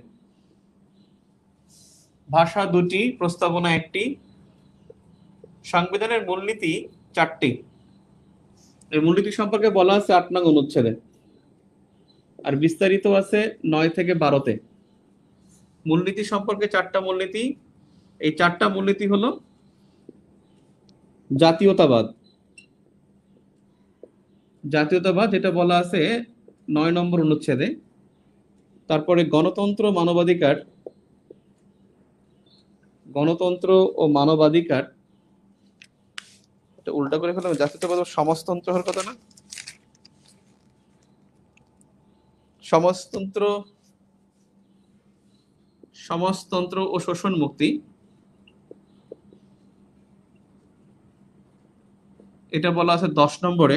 ভাষা দুটি, প্রস্তাবনা একটি। সংবিধানের মূলনীতি চারটি, এই মূলনীতি সম্পর্কে বলা আছে আট নং অনুচ্ছেদে, আর বিস্তারিত আছে নয় থেকে বারোতে। মূলনীতি সম্পর্কে চারটা মূলনীতি, এই চারটা মূলনীতি হলো জাতীয়তাবাদ, জাতীয়তাবাদ যেটা বলা আছে নয় নম্বর অনুচ্ছেদে। তারপরে গণতন্ত্র, মানবাধিকার, গণতন্ত্র ও মানবাধিকার, এটা উল্টা করে ফেললাম, যাতে বলবো সমাজতন্ত্র হওয়ার কথা না, সমাজতন্ত্র, সমাজতন্ত্র ও শোষণ মুক্তি, এটা বলা আছে দশ নম্বরে।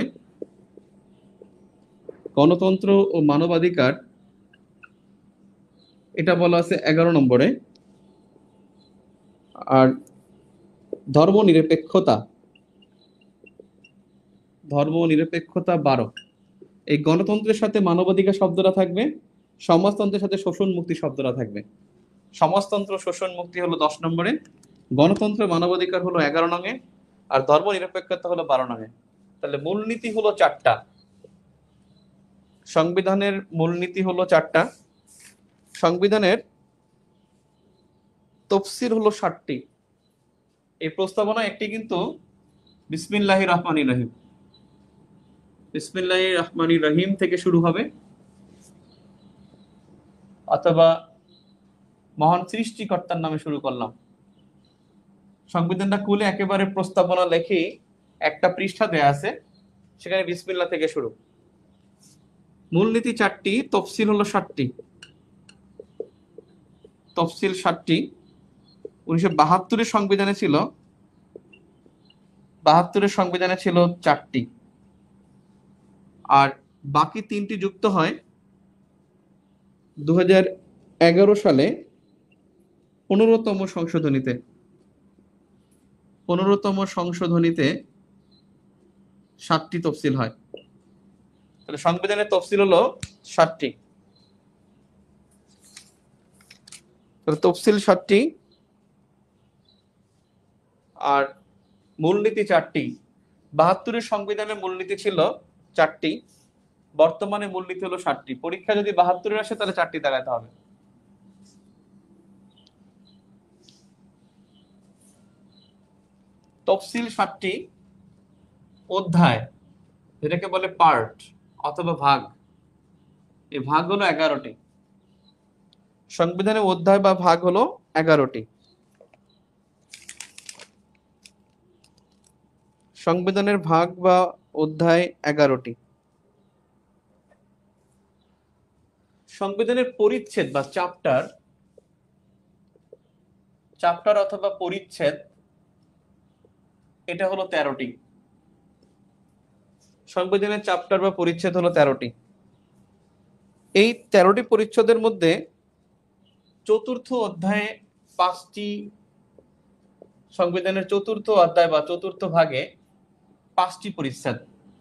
গণতন্ত্র ও মানবাধিকার, এটা বলা আছে এগারো নম্বরে। আর ধর্ম নিরপেক্ষতা, ধর্ম নিরপেক্ষতা বারো। এই গণতন্ত্রের সাথে মানবাধিকার শব্দটা থাকবে, সমাজতন্ত্রের সাথে শোষণ মুক্তি শব্দটা থাকবে। সমাজতন্ত্র শোষণ মুক্তি হলো দশ নম্বরে, গণতন্ত্র মানবাধিকার হলো এগারো নঙে, আর ধর্ম নিরপেক্ষতা হলো বারো নঙে। তাহলে মূলনীতি হলো চারটা, সংবিধানের মূলনীতি হলো চারটা, সংবিধানের তফসির হলো ষাটটি। এই প্রস্তাবনা একটি কিন্তু বিসমিল্লাহির রহমানির রহিম, বিসমিল্লাহির রহমানির রহিম থেকে শুরু হবে, অথবা মহান সৃষ্টিকর্তার নামে শুরু করলাম। সংবিধানটা খুলে একেবারে প্রস্তাবনা লেখে একটা পৃষ্ঠা দেয়া আছে, সেখানে বিসমিল্লাহ থেকে শুরু। মূলনীতি চারটি, তফসিল হলো ষাটটি। তফসিল ষাটটি। উনিশশো বাহাত্তরের সংবিধানে ছিল, বাহাত্তরের সংবিধানে ছিল চারটি, আর বাকি তিনটি যুক্ত হয় দু হাজার এগারো সালে পনেরোতম সংশোধনীতে। পনেরোতম সংশোধনীতে সাতটি তফসিল হয়। তাহলে সংবিধানের তফসিল হলো ষাটটি। তফসিল ষাটটি আর মূলনীতি চারটি। বাহাত্তরের সংবিধানের মূলনীতি ছিল চারটি, বর্তমানে মূলনীতি হলো ষাটটি। পরীক্ষা যদি বাহাত্তরের আসে তাহলে চারটি দাঁড়াতে হবে। তফসিল ষাটটি, অধ্যায় যেটাকে বলে পার্ট অথবা ভাগ, এই ভাগ হলো এগারোটি। সংবিধানের অধ্যায় বা ভাগ হলো এগারোটি। সংবিধানের ভাগ বা অধ্যায় এগারোটি। সংবিধানের পরিচ্ছেদ বা চ্যাপ্টার, চ্যাপ্টার অথবা পরিচ্ছেদ, এটা হলো তেরোটি। সংবিধানের চ্যাপ্টার বা পরিচ্ছেদ হলো তেরোটি। এই তেরোটি পরিচ্ছেদের মধ্যে চতুর্থ অধ্যায়ে পাঁচটি, সংবিধানের চতুর্থ অধ্যায় বা চতুর্থ ভাগে পাঁচটি পরিচ্ছেদ।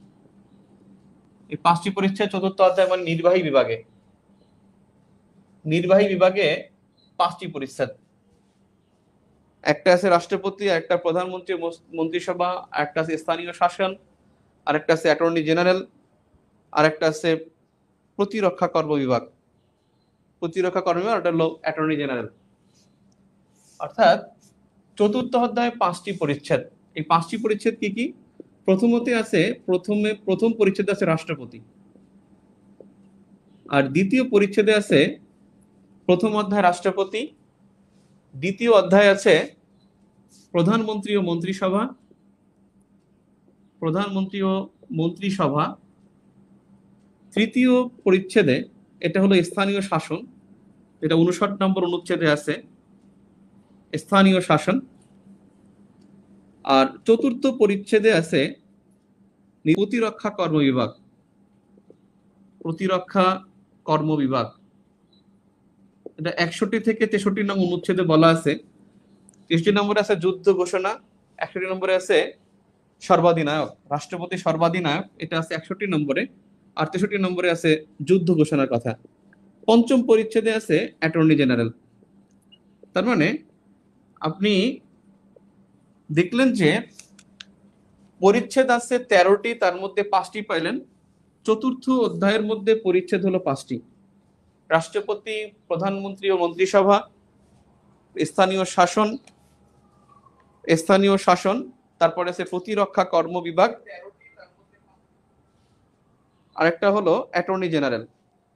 এই পাঁচটি পরিচ্ছেদ চতুর্থ অধ্যায় মানে নির্বাহী বিভাগে, নির্বাহী বিভাগে পাঁচটি পরিচ্ছেদ। একটা আছে রাষ্ট্রপতি, একটা প্রধানমন্ত্রী মন্ত্রিসভা, একটা আছে স্থানীয় শাসন, আরেকটা আছে অ্যাটর্নি জেনারেল, আরেকটা আছে প্রতিরক্ষা কর্ম বিভাগ। প্রতিরক্ষা কর্ম বিভাগ ওটা হলো অ্যাটর্নি জেনারেল। অর্থাৎ চতুর্থ অধ্যায়ে পাঁচটি পরিচ্ছেদ। এই পাঁচটি পরিচ্ছেদ কি কি? প্রথমতে আছে, প্রথমে প্রথম পরিচ্ছেদে আছে রাষ্ট্রপতি, আর দ্বিতীয় পরিচ্ছেদে আছে প্রথম অধ্যায় রাষ্ট্রপতি, দ্বিতীয় অধ্যায় আছে প্রধানমন্ত্রী ও মন্ত্রিসভা, প্রধানমন্ত্রী ও মন্ত্রিসভা। তৃতীয় পরিচ্ছেদে এটা হলো স্থানীয় শাসন, এটা উনষাট নম্বর অনুচ্ছেদে আছে স্থানীয় শাসন। আর চতুর্থ পরিচ্ছেদে আছে প্রতিরক্ষা কর্ম বিভাগ, প্রতিরক্ষা কর্ম বিভাগ। এটা একষট্টি থেকে তেষট্টি নং অনুচ্ছেদে বলা আছে। তেষট্টি নম্বরে আছে যুদ্ধ ঘোষণা, একষট্টি নম্বরে আছে সর্বাধিনায়ক, রাষ্ট্রপতি সর্বাধিনায়ক, এটা আছে একষট্টি নম্বরে। আর তেষট্টি নম্বরে আছে যুদ্ধ ঘোষণার কথা। পঞ্চম পরিচ্ছেদে আছে অ্যাটর্নি জেনারেল। তার মানে আপনি দেখলেন যে পরিচ্ছেদ আছে তেরোটি, তার মধ্যে পাঁচটি পাইলেন। চতুর্থ অধ্যায়ের মধ্যে পরিচ্ছেদ হলো পাঁচটি, রাষ্ট্রপতি, প্রধানমন্ত্রী ও মন্ত্রিসভা, স্থানীয় শাসন, স্থানীয় শাসন, তারপরে আছে প্রতিরক্ষা কর্ম বিভাগ, আরেকটা হলো অ্যাটর্নি জেনারেল।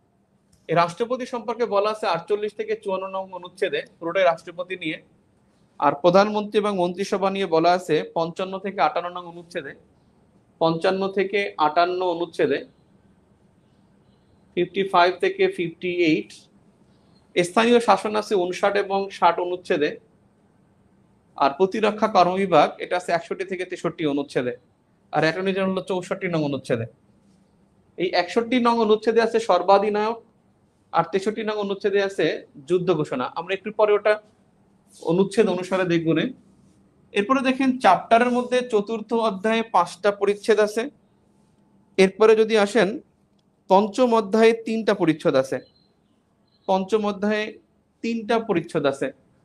এই রাষ্ট্রপতি সম্পর্কে বলা আছে আটচল্লিশ থেকে চুয়ান্ন নং অনুচ্ছেদে, পুরোটাই রাষ্ট্রপতি নিয়ে। আর প্রধানমন্ত্রী এবং মন্ত্রিসভা নিয়ে বলা আছে পঞ্চান্ন থেকে আটান্ন নং অনুচ্ছেদে, পঞ্চান্ন থেকে আটান্ন অনুচ্ছেদে, ফিফটি ফাইভ থেকে ফিফটি এইট। স্থানীয় শাসন আছে উনষাট এবং ষাট অনুচ্ছেদে। আর প্রতিরক্ষা কর্মবিভাগ এটা আছে একষট্টি থেকে তেষট্টি অনুচ্ছেদে। আর অ্যাটর্নি জেনারেল হলো চৌষট্টি নং অনুচ্ছেদে। এই একষট্টি নং অনুচ্ছেদে আছে সর্বাধিনায়ক, আর তেষট্টি নং অনুচ্ছেদে আছে যুদ্ধ ঘোষণা। আমরা একটু পরে ওটা অনুচ্ছেদ অনুসারে দেখব। এরপরে দেখেন চ্যাপ্টারের মধ্যে চতুর্থ অধ্যায়ে পাঁচটা পরিচ্ছেদ আছে। এরপরে যদি আসেন পঞ্চম অধ্যায়ে তিনটা পরিচ্ছেদ আছে। পঞ্চম অধ্যায়ে তিনটা পরিচ্ছেদ আছে।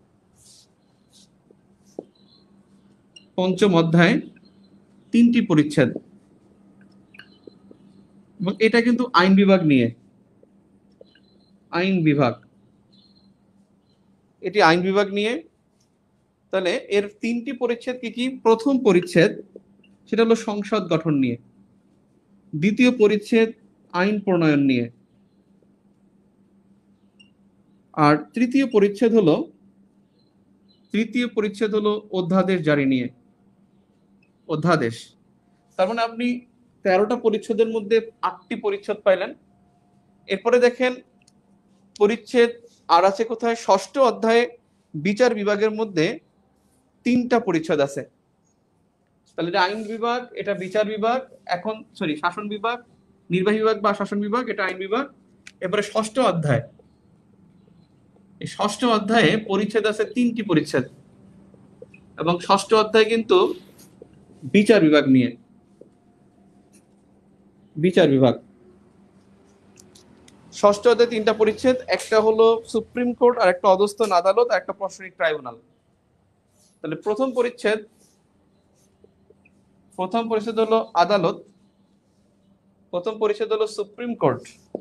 পঞ্চম অধ্যায়ে তিনটি পরিচ্ছেদ, এবং এটা কিন্তু আইন বিভাগ নিয়ে। আইন বিভাগ, এটি আইন বিভাগ নিয়ে। তাহলে এর তিনটি পরিচ্ছেদ কি কি? প্রথম পরিচ্ছেদ সেটা হলো সংসদ গঠন নিয়ে। দ্বিতীয় পরিচ্ছেদ আইন প্রণয়ন নিয়ে। আর তৃতীয় পরিচ্ছেদ হলো তৃতীয় পরিচ্ছেদ হলো অধ্যাদেশ জারি নিয়ে। অধ্যাদেশ, তার মানে আপনি তেরোটা পরিচ্ছেদের মধ্যে আটটি পরিচ্ছেদ পাইলেন। এরপরে দেখেন পরিচ্ছেদ আর আছে কোথায়? ষষ্ঠ অধ্যায়ে বিচার বিভাগের মধ্যে তিনটা পরিচ্ছেদ আছে। তাহলে এটা আইন বিভাগ, এটা বিচার বিভাগ, এখন সরি শাসন বিভাগ, নির্বাহী বিভাগ বা শাসন বিভাগ, এটা আইন বিভাগ। এবারে ষষ্ঠ অধ্যায়, এই ষষ্ঠ অধ্যায়ে পরিচ্ছেদ আছে তিনটি পরিচ্ছেদ, এবং ষষ্ঠ অধ্যায় কিন্তু বিচার বিভাগ নিয়ে। বিচার বিভাগ ষষ্ঠ অধ্যায়ে তিনটা পরিচ্ছেদ, একটা হলো সুপ্রিম কোর্ট, আর একটা অধস্তন আদালত, আর একটা প্রশাসনিক ট্রাইব্যুনাল। তাহলে প্রথম পরিচ্ছেদ প্রথম পরিচ্ছেদ হলো আদালত, প্রথম পরিচ্ছেদ হলো সুপ্রিম কোর্ট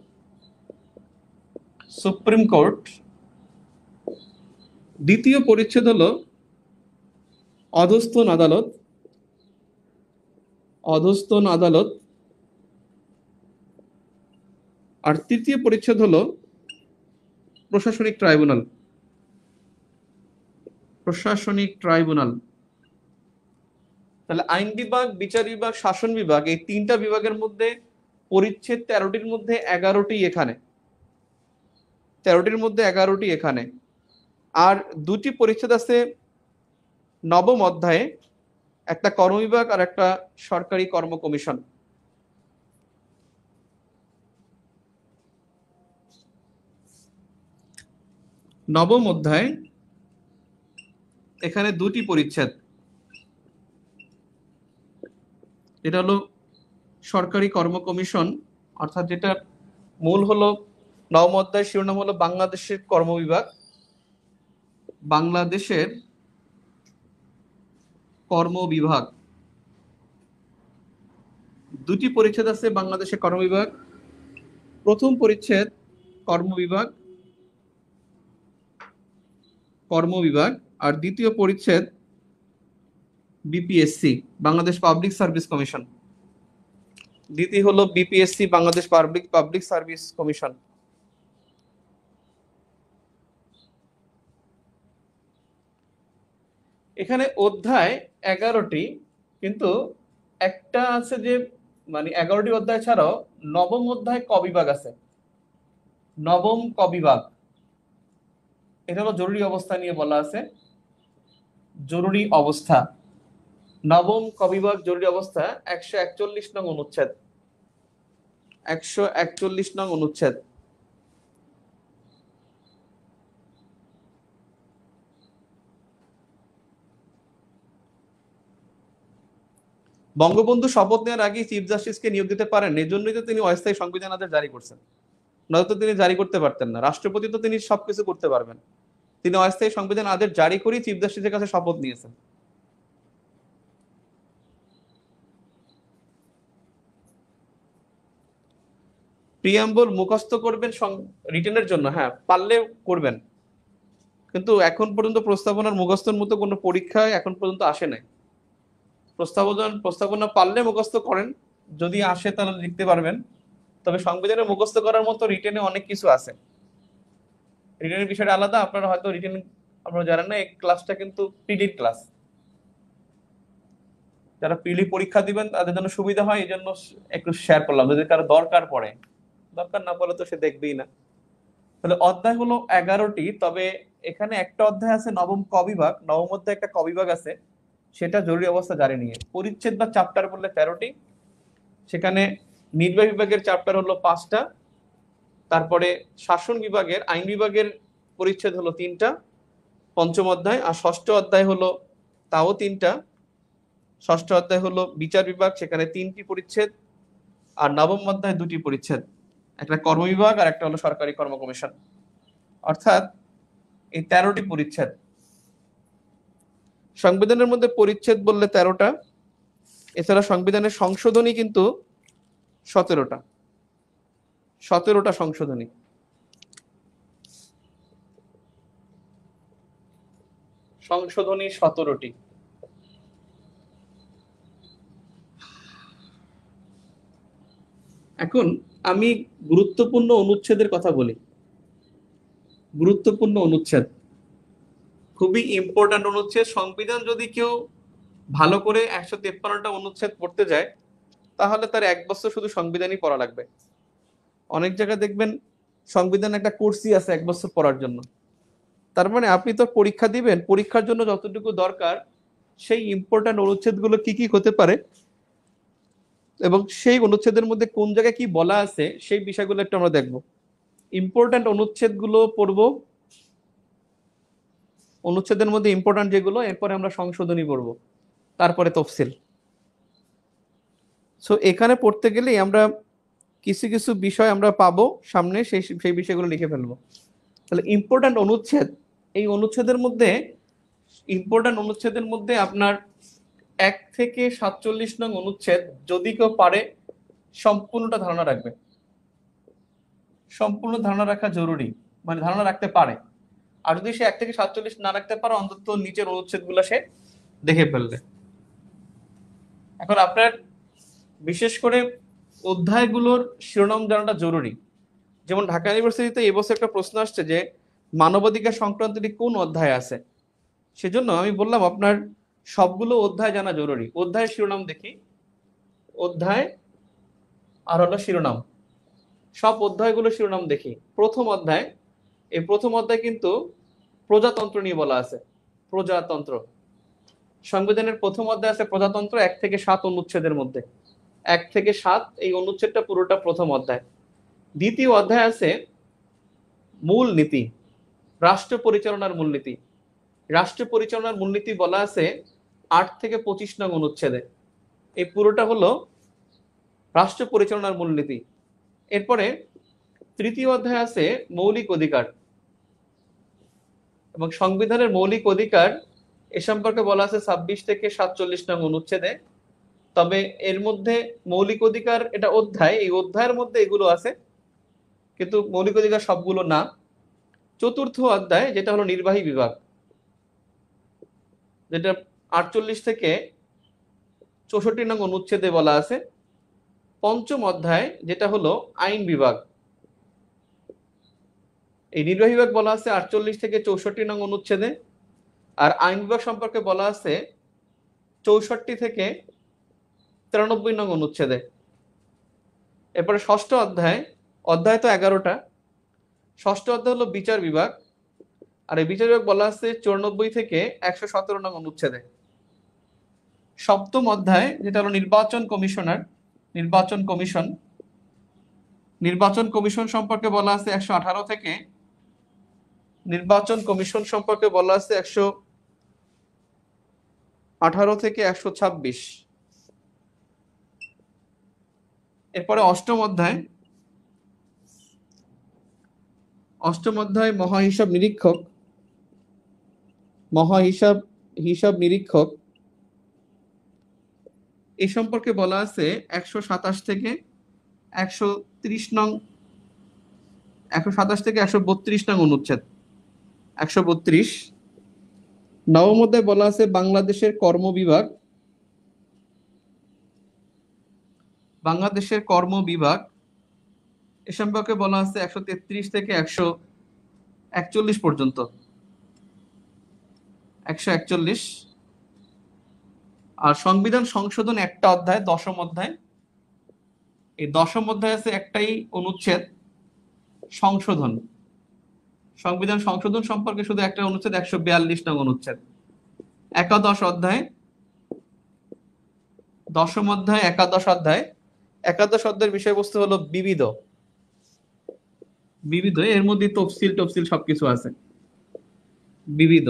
সুপ্রিম কোর্ট দ্বিতীয় পরিচ্ছেদ হলো অধস্তন আদালত অধস্তন আদালত আর তৃতীয় পরিচ্ছেদ হলো প্রশাসনিক ট্রাইব্যুনাল প্রশাসনিক ট্রাইব্যুনাল তাহলে আইন বিভাগ, বিচার বিভাগ, শাসন বিভাগ, এই তিনটা বিভাগের মধ্যে পরিচ্ছেদ তেরোটির মধ্যে এগারোটি এখানে তেরোটির মধ্যে এগারোটি এখানে আর দুটি পরিচ্ছেদ আছে নবম অধ্যায়ে, একটা কর্মবিভাগ আর একটা সরকারি কর্ম কমিশন। নবম অধ্যায় এখানে দুটি পরিচ্ছেদ, এটা হলো সরকারি কর্ম কমিশন, অর্থাৎ যেটা মূল হলো নবম অধ্যায় শিরোনাম হলো বাংলাদেশের কর্ম বিভাগ, বাংলাদেশের কর্ম বিভাগ। দুটি পরিচ্ছেদ আছে বাংলাদেশের কর্ম বিভাগ। প্রথম পরিচ্ছেদ কর্ম বিভাগ কর্ম বিভাগ আর দ্বিতীয় পরিচ্ছেদ BPSC, Bangladesh public service commission. দ্বিতীয় হলো BPSC, Bangladesh public public service commission. এখানে অধ্যায় এগারোটি, কিন্তু একটা আছে যে মানে এগারোটি অধ্যায় ছাড়াও নবম অধ্যায় ক বিভাগ আছে। নবম ক বিভাগ এটা হলো জরুরি অবস্থা নিয়ে বলা আছে। জরুরি অবস্থা, নবম ক বিভাগ জরুরি অবস্থা একশো একচল্লিশ নং অনুচ্ছেদ একশো একচল্লিশ নং অনুচ্ছেদ। বঙ্গবন্ধু শপথ নেওয়ার আগে চিফ জাস্টিসকে নিয়োগ দিতে পারেন, এজন্যই তো তিনি অস্থায়ী সংবিধান আদেশ জারি করছেন, নয়তো তিনি জারি করতে পারতেন না। রাষ্ট্রপতি তো তিনি সবকিছু করতে পারবেন, তিনি অস্থায়ী সংবিধান আদেশ জারি করেই চিফ জাস্টিসের কাছে শপথ নিয়েছেন। প্রিয়াম্বল মুখস্থ করবেন রিটেনের জন্য, হ্যাঁ পারলে করবেন, কিন্তু এখন পর্যন্ত প্রস্তাবনার মুখস্থর মতো কোনো পরীক্ষায় এখন পর্যন্ত আসে নাই। প্রস্তাবনা প্রস্তাবনা পারলে মুখস্থ করেন, যদি আসে তাহলে লিখতে পারবেন। তবে সংবিধানে মুখস্থ করার মতো রিটেনে অনেক কিছু আছে, রিটেনের বিষয়টা আলাদা। আপনারা হয়তো রিটেন আপনারা জানেন না, এই ক্লাসটা কিন্তু পিডির ক্লাস। যারা পিডি পরীক্ষা দিবেন তাদের জন্য সুবিধা হয়, এই জন্য একটু শেয়ার করলাম, যদি কারো দরকার পড়ে। দরকার না পড়লে তো সে দেখবেই না। তাহলে অধ্যায় হলো এগারোটি, তবে এখানে একটা অধ্যায় আছে নবম ক বিভাগ, নবম অধ্যায় একটা ক বিভাগ আছে, সেটা জরুরি অবস্থা জারি নিয়ে। পরিচ্ছেদ বা চ্যাপ্টার বললে তেরোটি, সেখানে নির্বাহী বিভাগের চ্যাপ্টার হলো পাঁচটা, তারপরে শাসন বিভাগের আইন বিভাগের পরিচ্ছেদ হলো তিনটা পঞ্চম অধ্যায়, আর ষষ্ঠ অধ্যায় হলো তাও তিনটা। ষষ্ঠ অধ্যায় হলো বিচার বিভাগ, সেখানে তিনটি পরিচ্ছেদ, আর নবম অধ্যায় দুটি পরিচ্ছেদ, একটা কর্ম বিভাগ আর একটা হলো সরকারি কর্ম কমিশন। অর্থাৎ এই তেরোটি পরিচ্ছেদ। সংবিধানের মধ্যে পরিচ্ছেদ বললে তেরোটা, এছাড়া সংবিধানের সংশোধনী কিন্তু সতেরোটা সতেরোটা সংশোধনী। সংশোধনী সতেরোটি। এখন আমি গুরুত্বপূর্ণ অনুচ্ছেদের কথা বলি। গুরুত্বপূর্ণ অনুচ্ছেদ, খুবই ইম্পর্ট্যান্ট অনুচ্ছেদ। সংবিধান যদি কেউ ভালো করে একশো তেপ্পান্নটা অনুচ্ছেদ পড়তে যায়, তাহলে তার এক বছর শুধু সংবিধানই পড়া লাগবে। অনেক জায়গায় দেখবেন সংবিধান একটা কোর্সই আছে এক বছর পড়ার জন্য। তার মানে আপনি তো পরীক্ষা দিবেন, পরীক্ষার জন্য যতটুকু দরকার সেই ইম্পর্ট্যান্ট অনুচ্ছেদগুলো কি কি হতে পারে এবং সেই অনুচ্ছেদের মধ্যে কোন জায়গায় কি বলা আছে সেই বিষয়গুলো একটু আমরা দেখব। ইম্পর্ট্যান্ট অনুচ্ছেদগুলো পড়ব, অনুচ্ছেদের মধ্যে ইম্পর্ট্যান্ট যেগুলো, এরপরে আমরা সংশোধনী পড়ব, তারপরে তফসিল। সো এখানে পড়তে গেলেই আমরা কিছু কিছু বিষয় আমরা পাবো সামনে, সেই সেই বিষয়গুলো লিখে ফেলবো। তাহলে ইম্পর্ট্যান্ট অনুচ্ছেদ, এই অনুচ্ছেদের মধ্যে ইম্পর্ট্যান্ট অনুচ্ছেদের মধ্যে আপনার এক থেকে সাতচল্লিশ নং অনুচ্ছেদ যদি কেউ পারে সম্পূর্ণটা ধারণা রাখবে। সম্পূর্ণ ধারণা রাখা জরুরি, মানে ধারণা রাখতে পারে। আর যদি সে এক থেকে সাতচল্লিশ না রাখতে পারে, অন্তত নিচের অনুচ্ছেদ গুলা সে দেখে ফেলবে। এখন আপনার বিশেষ করে অধ্যায়গুলোর শিরোনাম জানাটা জরুরি। যেমন ঢাকা ইউনিভার্সিটিতে এবছর একটা প্রশ্ন আসছে যে মানবাধিকার সংক্রান্ত কোন অধ্যায় আছে, সেজন্য আমি বললাম আপনার সবগুলো অধ্যায় জানা জরুরি। অধ্যায়ের শিরোনাম দেখি, অধ্যায় আর হলো শিরোনাম, সব অধ্যায়গুলো শিরোনাম দেখি। প্রথম অধ্যায়, এই প্রথম অধ্যায় কিন্তু প্রজাতন্ত্র নিয়ে বলা আছে। প্রজাতন্ত্র, সংবিধানের প্রথম অধ্যায় আছে প্রজাতন্ত্র, এক থেকে সাত অনুচ্ছেদের মধ্যে, এক থেকে সাত এই অনুচ্ছেদটা পুরোটা প্রথম অধ্যায়। দ্বিতীয় অধ্যায় আছে মূল নীতি, রাষ্ট্র পরিচালনার মূলনীতি। রাষ্ট্র পরিচালনার মূলনীতি বলা আছে আট থেকে পঁচিশ নং অনুচ্ছেদে, এই পুরোটা হলো রাষ্ট্র পরিচালনার মূলনীতি। এরপরে তৃতীয় অধ্যায় আছে মৌলিক অধিকার, এবং সংবিধানের মৌলিক অধিকার এ সম্পর্কে বলা আছে ছাব্বিশ থেকে সাতচল্লিশ নং অনুচ্ছেদে। তবে এর মধ্যে মৌলিক অধিকার এটা অধ্যায়, এই অধ্যায়ের মধ্যে এগুলো আছে, কিন্তু মৌলিক অধিকার সবগুলো না। চতুর্থ অধ্যায় যেটা হলো নির্বাহী বিভাগ, যেটা আটচল্লিশ থেকে চৌষট্টি নং অনুচ্ছেদে বলা আছে। পঞ্চম অধ্যায় যেটা হলো আইন বিভাগ, এই নির্বাহী বিভাগ বলা আছে আটচল্লিশ থেকে চৌষট্টি নং অনুচ্ছেদে, আর আইন বিভাগ সম্পর্কে বলা আছে চৌষট্টি থেকে তিরানব্বই নং অনুচ্ছেদে। এরপরে ষষ্ঠ অধ্যায়, অধ্যায় তো এগারোটা, ষষ্ঠ অধ্যায় হলো বিচার বিভাগ, আর এই বিচার বিভাগ বলা আছে চুরানব্বই থেকে একশো সতেরো নং অনুচ্ছেদে। সপ্তম অধ্যায় যেটা হলো নির্বাচন কমিশনার, নির্বাচন কমিশন, নির্বাচন কমিশন সম্পর্কে বলা আছে একশো আঠারো থেকে, নির্বাচন কমিশন সম্পর্কে বলা আছে একশো আঠারো থেকে একশো ছাব্বিশ। এরপরে অষ্টম অধ্যায়, অষ্টম অধ্যায় মহা হিসাব নিরীক্ষক, মহা হিসাব হিসাব নিরীক্ষক, এই সম্পর্কে বলা আছে একশো সাতাশ থেকে একশো ত্রিশ নং, একশো সাতাশ থেকে একশো বত্রিশ নং অনুচ্ছেদ, একশো বত্রিশ। নবম অধ্যায় বলা আছে বাংলাদেশের কর্ম বিভাগ, বাংলাদেশের কর্ম বিভাগ, এ সম্পর্কে বলা আছে একশো তেত্রিশ থেকে একশো একচল্লিশ পর্যন্ত। একশো একচল্লিশ। আর সংবিধান সংশোধন একটা অধ্যায়, দশম অধ্যায়। এই দশম অধ্যায় আছে একটাই অনুচ্ছেদ সংশোধন। সংবিধান সংশোধন সম্পর্কে শুধু একটা অনুচ্ছেদ, একশো বিয়াল্লিশ নং অনুচ্ছেদ। একাদশ অধ্যায়, দশম অধ্যায়, একাদশ অধ্যায়। একাদশ অধ্যায়ের বিষয়বস্তু হলো বিবিধ। বিবিধ এর মধ্যে তফসিল টফসিল সবকিছু আছে। বিবিধ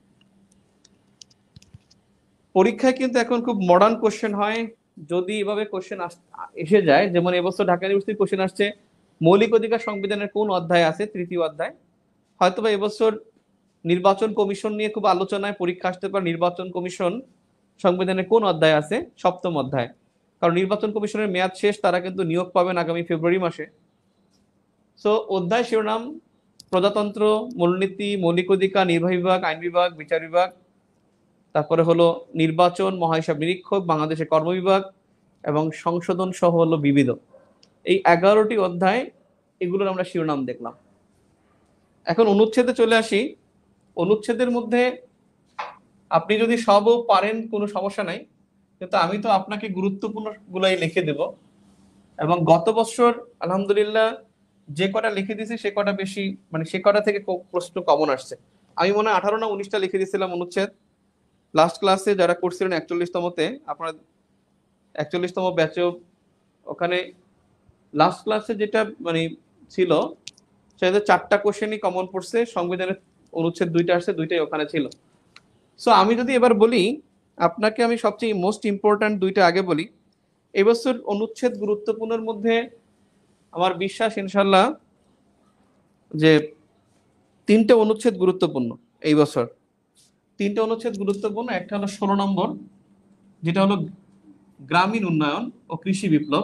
পরীক্ষায় কিন্তু এখন খুব মডার্ন কোশ্চেন হয়, যদি এভাবে কোশ্চেন এসে যায়। যেমন এবছর ঢাকা ইউনিভার্সিটির কোশ্চেন আসছে মৌলিক অধিকার সংবিধানের কোন অধ্যায় আছে, তৃতীয় অধ্যায়। হয়তোবা এবছর নির্বাচন কমিশন নিয়ে খুব আলোচনায় পরীক্ষা আসতে পারে, নির্বাচন কমিশন সংবিধানের কোন অধ্যায় আছে, সপ্তম অধ্যায়। কারণ নির্বাচন কমিশনের মেয়াদ শেষ, তারা কিন্তু নিয়োগ পাবেন আগামী ফেব্রুয়ারি মাসে। সো অধ্যায় শিরোনাম প্রজাতন্ত্র, মূলনীতি, মৌলিক অধিকার, নির্বাহী বিভাগ, আইন বিভাগ, বিচার বিভাগ, তারপরে হলো নির্বাচন, মহাহিসাব নিরীক্ষক, বাংলাদেশের কর্ম বিভাগ এবং সংশোধন সহ হলো বিবিধ। এই এগারোটি অধ্যায়, এগুলোর আমরা শিরোনাম দেখলাম। এখন অনুচ্ছেদে চলে আসি। অনুচ্ছেদের মধ্যে আপনি যদি সবও পারেন কোনো সমস্যা নাই, কিন্তু আমি তো আপনাকে গুরুত্বপূর্ণ গুলাই লিখে দেব। এবং গত বছর আলহামদুলিল্লাহ যে কটা লিখে দিয়েছি সে কটা বেশি, মানে সে কটা থেকে প্রশ্ন কমন আসছে। আমি মনে হয় আঠারো না উনিশটা লিখে দিয়েছিলাম অনুচ্ছেদ। লাস্ট ক্লাসে যারা করছিলেন একচল্লিশতমতে, আপনার একচল্লিশতম ব্যাচেও ওখানে লাস্ট ক্লাসে যেটা মানে ছিল সেটা চারটা কোশ্চেনই কমন পড়ছে, সংবিধানের অনুচ্ছেদ দুইটা আসছে, দুইটাই ওখানে ছিল। সো আমি যদি এবার বলি আপনাকে, আমি সবচেয়ে মোস্ট ইম্পর্ট্যান্ট দুইটা আগে বলি। এবছর অনুচ্ছেদ গুরুত্বপূর্ণের মধ্যে আমার বিশ্বাস ইনশাল্লাহ যে তিনটে অনুচ্ছেদ গুরুত্বপূর্ণ এই বছর। তিনটে অনুচ্ছেদ গুরুত্বপূর্ণ। একটা হলো ষোলো নম্বর, যেটা হলো গ্রামীণ উন্নয়ন ও কৃষি বিপ্লব।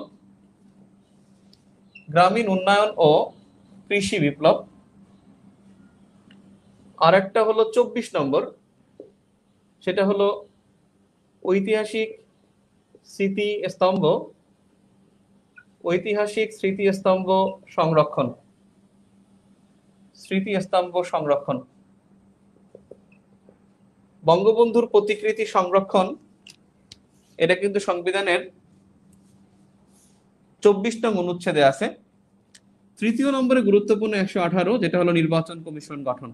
গ্রামীণ উন্নয়ন ও কৃষি বিপ্লব। আর একটা হলো চব্বিশ নম্বর, সেটা হলো ঐতিহাসিক স্মৃতি স্তম্ভ, ঐতিহাসিক স্মৃতি স্তম্ভ সংরক্ষণ। স্মৃতি স্তম্ভ সংরক্ষণ, বঙ্গবন্ধুর প্রতিকৃতি সংরক্ষণ, এটা কিন্তু সংবিধানের চব্বিশ নং অনুচ্ছেদে আছে। তৃতীয় নম্বরে গুরুত্বপূর্ণ একশো আঠারো, যেটা হলো নির্বাচন কমিশন গঠন।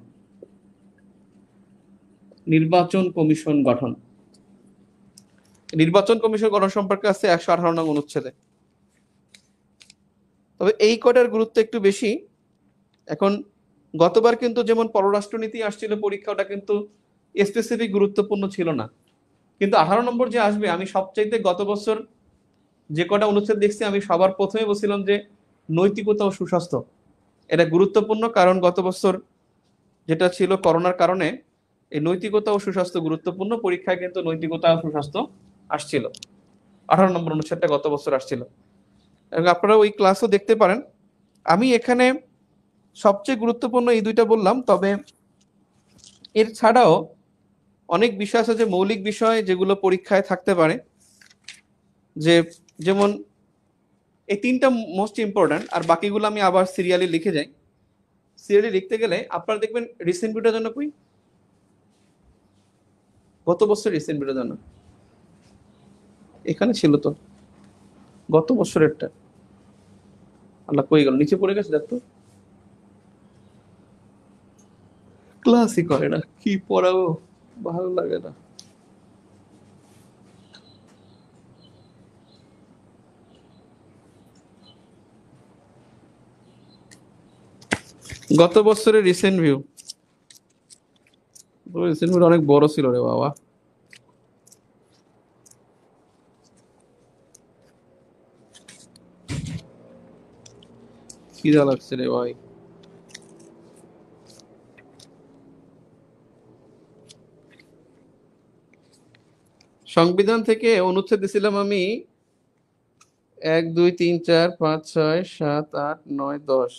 নির্বাচন কমিশন গঠন, নির্বাচন কমিশন গঠন সম্পর্কে আছে একশো আঠারো নং অনুচ্ছেদে। তবে এই কটার গুরুত্ব একটু বেশি। এখন গতবার কিন্তু যেমন পররাষ্ট্রনীতি আসছিল পরীক্ষা, ওটা কিন্তু স্পেসিফিক গুরুত্বপূর্ণ ছিল না। কিন্তু আঠারো নম্বর যে আসবে, আমি সবচাইতে গত বছর যে কটা অনুচ্ছেদ দেখছি আমি সবার প্রথমে বলছিলাম যে নৈতিকতা ও সুস্বাস্থ্য, এটা গুরুত্বপূর্ণ। কারণ গত বছর যেটা ছিল করোনার কারণে এই নৈতিকতা ও সুস্বাস্থ্য গুরুত্বপূর্ণ। পরীক্ষায় কিন্তু নৈতিকতা ও সুস্বাস্থ্য আসছিল, আঠারো নম্বর অনুচ্ছেদটা গত বছর আসছিল। এবং আপনারা ওই ক্লাসও দেখতে পারেন। আমি এখানে সবচেয়ে গুরুত্বপূর্ণ এই দুইটা বললাম, তবে এর ছাড়াও অনেক বিষয় আছে যে মৌলিক বিষয় যেগুলো পরীক্ষায় থাকতে পারে, যে যেমন এই তিনটা মোস্ট ইম্পর্ট্যান্ট। আর বাকিগুলো আমি আবার সিরিয়ালি লিখে যাই। সিরিয়ালি লিখতে গেলে আপনারা দেখবেন রিসেন্ট ভিডিওর জন্য কই, গত বছর রিসেন্ট ভিডিওর জন্য এখানে ছিল তো, গত বছরেরটা আল্লাহ কই গেল, নিচে পড়ে গেছে। দেখতো ক্লাসই করে না, কি পড়াবো ভালো লাগে না। গত বছরের রিসেন্ট ভিউ, রিসেন্ট ভিউ অনেক বড় ছিল রে বাবা। খিদা লাগছে রে ভাই। সংবিধান থেকে অনুচ্ছেদ দিছিলাম আমি এক দুই তিন চার পাঁচ ছয় সাত আট নয় দশ,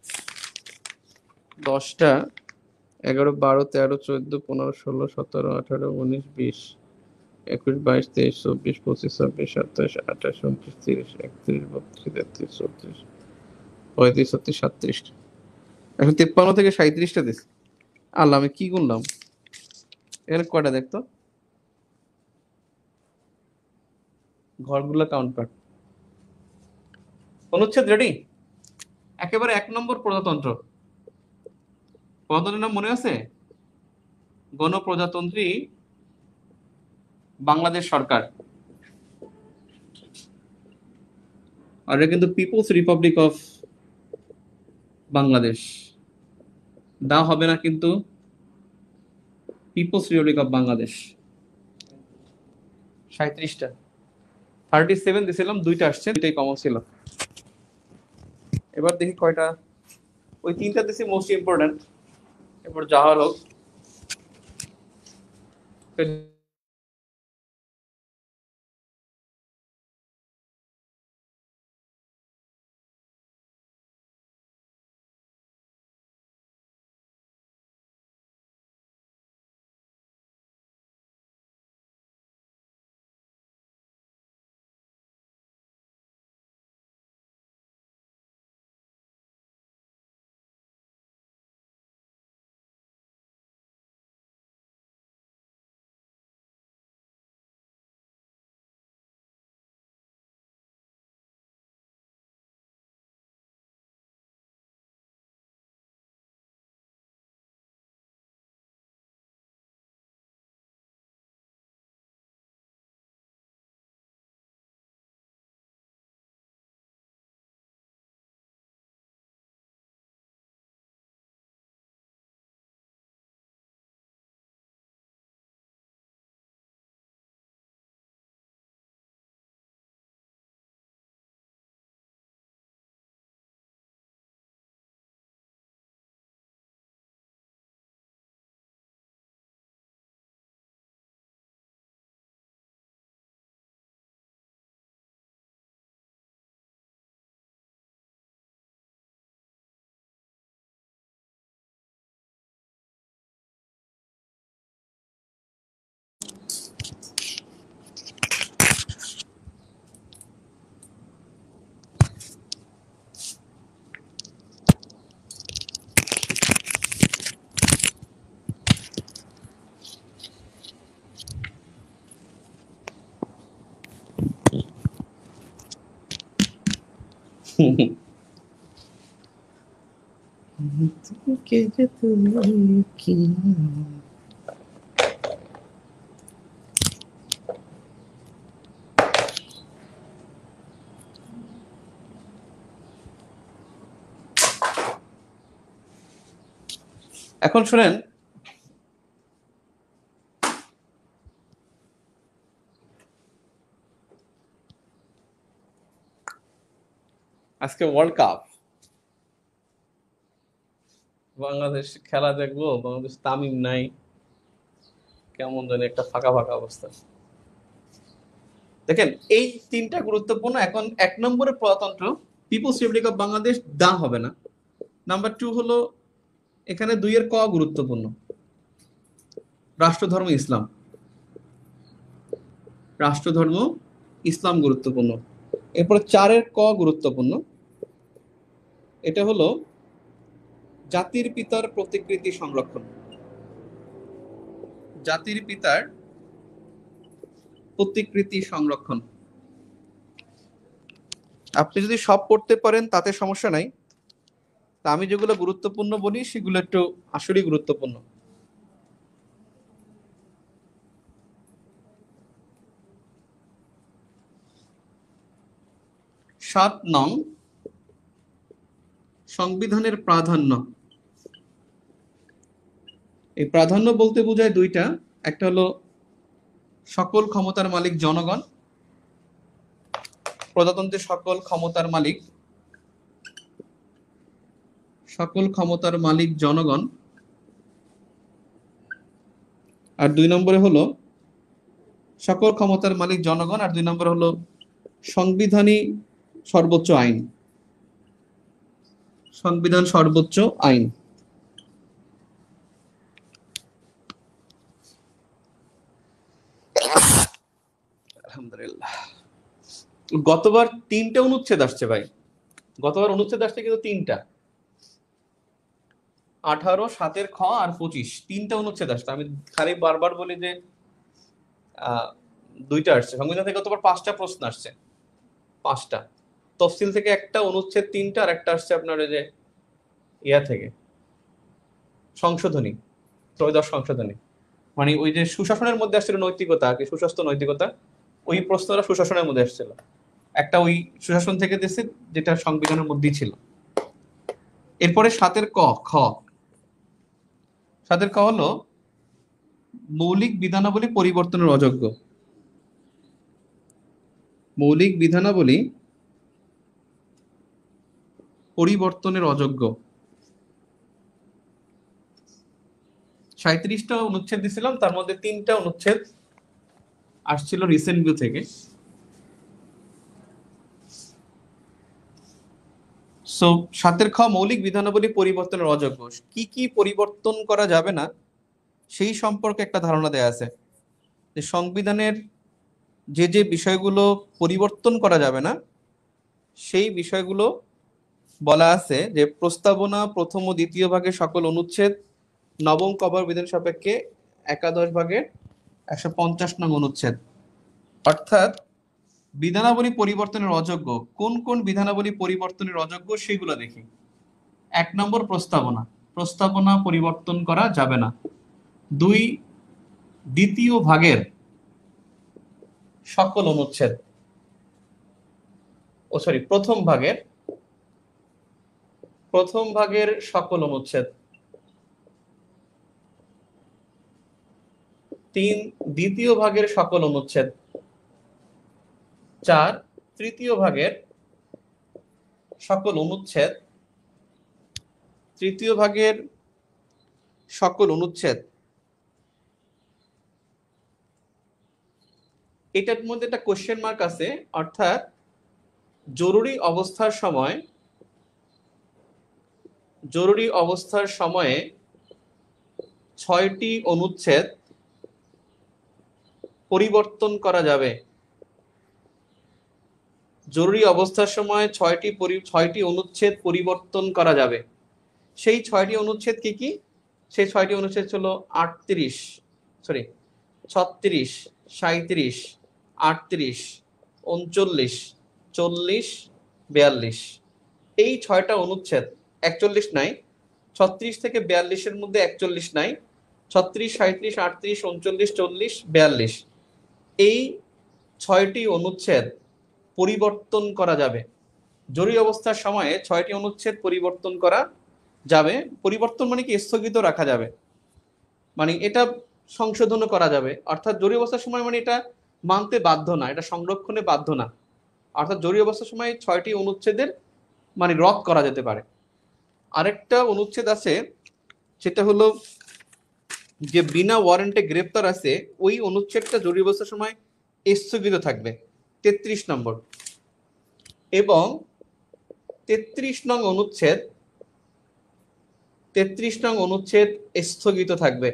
দশটা। এগারো বারো তেরো চোদ্দ পনেরো ষোলো সতেরো আঠারো উনিশ বিশ একুশ বাইশ তেইশ চব্বিশ পঁচিশ ছাব্বিশ সাতাশ আঠাশ উনত্রিশ তিরিশ একত্রিশ বত্রিশ তেত্রিশ চৌত্রিশ পঁয়ত্রিশ ছত্রিশ সাতত্রিশ। এখন তিপ্পান্ন থেকে সাঁত্রিশটা দিচ্ছি। আল্লাহ আমি কি করলাম, এখানে কয়টা দেখতো, ঘরগুলো কাউন্ট কর। অনুচ্ছেদ রেডি? একেবারে এক নম্বর প্রজাতন্ত্র, প্রজাতন্ত্রের নাম মনে আছে? গণপ্রজাতন্ত্রী বাংলাদেশ সরকার, আর এটা কিন্তু people's republic of Bangladesh. The হবে না কিন্তু, পিপলস রিপাবলিক অফ বাংলাদেশ। সাঁত্রিশটা, থার্টি সেভেন দিছিলাম, দুইটা আসছে, দুইটাই কমন ছিল। এবার দেখি কয়টা, ওই তিনটা দিছি মোস্ট ইম্পর্টেন্ট। এবার যাওয়ার হোক, এখন শুনেন, আজকে ওয়ার্ল্ড কাপ, বাংলাদেশ খেলা দেখবো, বাংলাদেশ তামিম নাই, কেমন জানি একটা ফাঁকা ফাঁকা অবস্থা। দেখেন এই তিনটা গুরুত্বপূর্ণ। এখন এক নম্বরে প্রজাতন্ত্র, people's republic of Bangladesh, the হবে না। নাম্বার টু হলো এখানে দুইয়ের ক গুরুত্বপূর্ণ, রাষ্ট্রধর্ম ইসলাম, রাষ্ট্রধর্ম ইসলাম গুরুত্বপূর্ণ। এরপর চারের ক গুরুত্বপূর্ণ, এটা হলো জাতির পিতার প্রতিকৃতি সংরক্ষণ, জাতির পিতার প্রতিকৃতি সংরক্ষণ। আপনি যদি সব পড়তে পারেন তাতে সমস্যা নাই, তা আমি যেগুলো গুরুত্বপূর্ণ বলি সেগুলো একটু আসলেই গুরুত্বপূর্ণ। সাত নং, সংবিধানের প্রাধান্য। এই প্রাধান্য বলতে বোঝায় দুইটা, একটা হলো সকল ক্ষমতার মালিক জনগণ, প্রজাতন্ত্রের সকল ক্ষমতার মালিক, সকল ক্ষমতার মালিক জনগণ। আর দুই নম্বরে হলো সকল ক্ষমতার মালিক জনগণ, আর দুই নম্বরে হলো সংবিধানই সর্বোচ্চ আইন, সংবিধান সর্বোচ্চ আইন। আলহামদুলিল্লাহ। গতবার তিনটা অনুচ্ছেদ আসছে ভাই, গতবার অনুচ্ছেদ আসছে কিন্তু তিনটা। আঠারো, সাতের খ আর পঁচিশ, তিনটা অনুচ্ছেদ আসছে। আমি খালি বারবার বলি যে আহ দুইটা আসছে, সংবিধান থেকে তোমার পাঁচটা প্রশ্ন আসছে, পাঁচটা। তফসিল থেকে একটা, অনুচ্ছেদ তিনটা, আর একটা আসছে আপনার ওই যে ইয়া থেকে সংশোধনী, ত্রয়োদশ সংশোধনী। মানে ওই যে সুশাসনের মধ্যে আসছিল নৈতিকতা, কি সুস্বাস্থ্য নৈতিকতা, ওই প্রশ্নটা সুশাসনের মধ্যে আসছিল। একটা ওই সুশাসন থেকে দিয়েছে, যেটা সংবিধানের মধ্যেই ছিল। এরপরে সাতের ক খ, সাতের ক হলো মৌলিক বিধানাবলী পরিবর্তনের অযোগ্য। মৌলিক বিধানাবলী পরিবর্তনের অযোগ্য। সাঁইত্রিশটা অনুচ্ছেদ দিছিলাম, তার মধ্যে তিনটা অনুচ্ছেদ আসছিল রিসেন্ট ভিউ থেকে। সো সাতের খ মৌলিক বিধানাবলী পরিবর্তনের অযোগ্য। কি কি পরিবর্তন করা যাবে না সেই সম্পর্কে একটা ধারণা দেয়া আছে, যে সংবিধানের যে যে বিষয়গুলো পরিবর্তন করা যাবে না সেই বিষয়গুলো বলা আছে যে প্রস্তাবনা প্রথম ও দ্বিতীয় ভাগের সকল অনুচ্ছেদ, নবম কবর বিধান সাপেক্ষে একাদশ ভাগের একশো পঞ্চাশ নং অনুচ্ছেদ। অর্থাৎ বিধানাবলী পরিবর্তনের অযোগ্য কোন কোন বিধানাবলী পরিবর্তনের অযোগ্য সেগুলো দেখি। এক নম্বর প্রস্তাবনা, প্রস্তাবনা পরিবর্তন করা যাবে না। দুই, দ্বিতীয় ভাগের সকল অনুচ্ছেদ, ও সরি প্রথম ভাগের প্রথম ভাগের সকল অনুচ্ছেদ। তিন, দ্বিতীয় ভাগের সকল অনুচ্ছেদ। চার, তৃতীয় ভাগের সকল অনুচ্ছেদ, তৃতীয় ভাগের সকল অনুচ্ছেদ। এটার মধ্যে একটা কোশ্চেন মার্ক আছে, অর্থাৎ জরুরি অবস্থার সময়, জরুরি অবস্থার সময়ে ছয়টি অনুচ্ছেদ পরিবর্তন করা যাবে। জরুরি অবস্থার সময় ছয়টি ছয়টি অনুচ্ছেদ পরিবর্তন করা যাবে। সেই ছয়টি অনুচ্ছেদ কি কি? সেই ছয়টি অনুচ্ছেদ হলো আটত্রিশ, সরি ছত্রিশ, সাঁইত্রিশ, আটত্রিশ, উনচল্লিশ, চল্লিশ, বিয়াল্লিশ। এই ছয়টা অনুচ্ছেদ, একচল্লিশ নাই, ছত্রিশ থেকে বিয়াল্লিশের মধ্যে একচল্লিশ নাই, ছত্রিশ, সাঁইত্রিশ, আটত্রিশ, উনচল্লিশ, চল্লিশ, বিয়াল্লিশ, এই ছয়টি অনুচ্ছেদ পরিবর্তন করা যাবে। জরুরি অবস্থার সময়ে ছয়টি অনুচ্ছেদ পরিবর্তন করা যাবে। পরিবর্তন মানে কি? স্থগিত রাখা যাবে, মানে এটা সংশোধনও করা যাবে। অর্থাৎ জরুরি অবস্থার সময় মানে এটা মানতে বাধ্য না, এটা সংরক্ষণে বাধ্য না। অর্থাৎ জরুরি অবস্থার সময় ছয়টি অনুচ্ছেদের মানে রদ করা যেতে পারে। আরেকটা অনুচ্ছেদ আছে, সেটা হলো যে বিনা ওয়ারেন্টে গ্রেপ্তার আছে, ওই অনুচ্ছেদটা জরুরি অবস্থার সময় স্থগিত থাকবে, তেত্রিশ নম্বর। এবং তেত্রিশ নং অনুচ্ছেদ, তেত্রিশ নং অনুচ্ছেদ স্থগিত থাকবে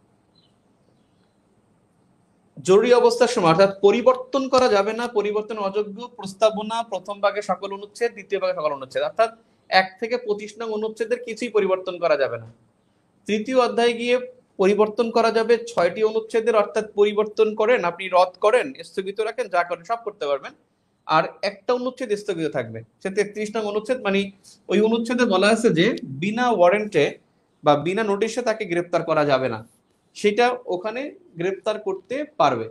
জরুরি অবস্থার সময়। অর্থাৎ পরিবর্তন করা যাবে না, পরিবর্তন অযোগ্য প্রস্তাবনা প্রথম ভাগে সকল অনুচ্ছেদ, দ্বিতীয় ভাগে সকল অনুচ্ছেদ। অর্থাৎ এক থেকে পঁচিশ নং অনুচ্ছেদের কিছুই পরিবর্তন করা যাবে না। তৃতীয় অধ্যায়ে গিয়ে পরিবর্তন করা যাবে ছয়টি অনুচ্ছেদের, অর্থাৎ পরিবর্তন করেন, আপনি রদ করেন, স্থগিত রাখেন, যা করেন সব করতে পারবেন। আর একটা অনুচ্ছেদ স্থগিত থাকবে, সে তেত্রিশ নং অনুচ্ছেদ। মানে ওই অনুচ্ছেদে বলা আছে যে বিনা ওয়ারেন্টে বা বিনা নোটিশে তাকে গ্রেপ্তার করা যাবে না, সেটা ওখানে গ্রেপ্তার করতে পারবে।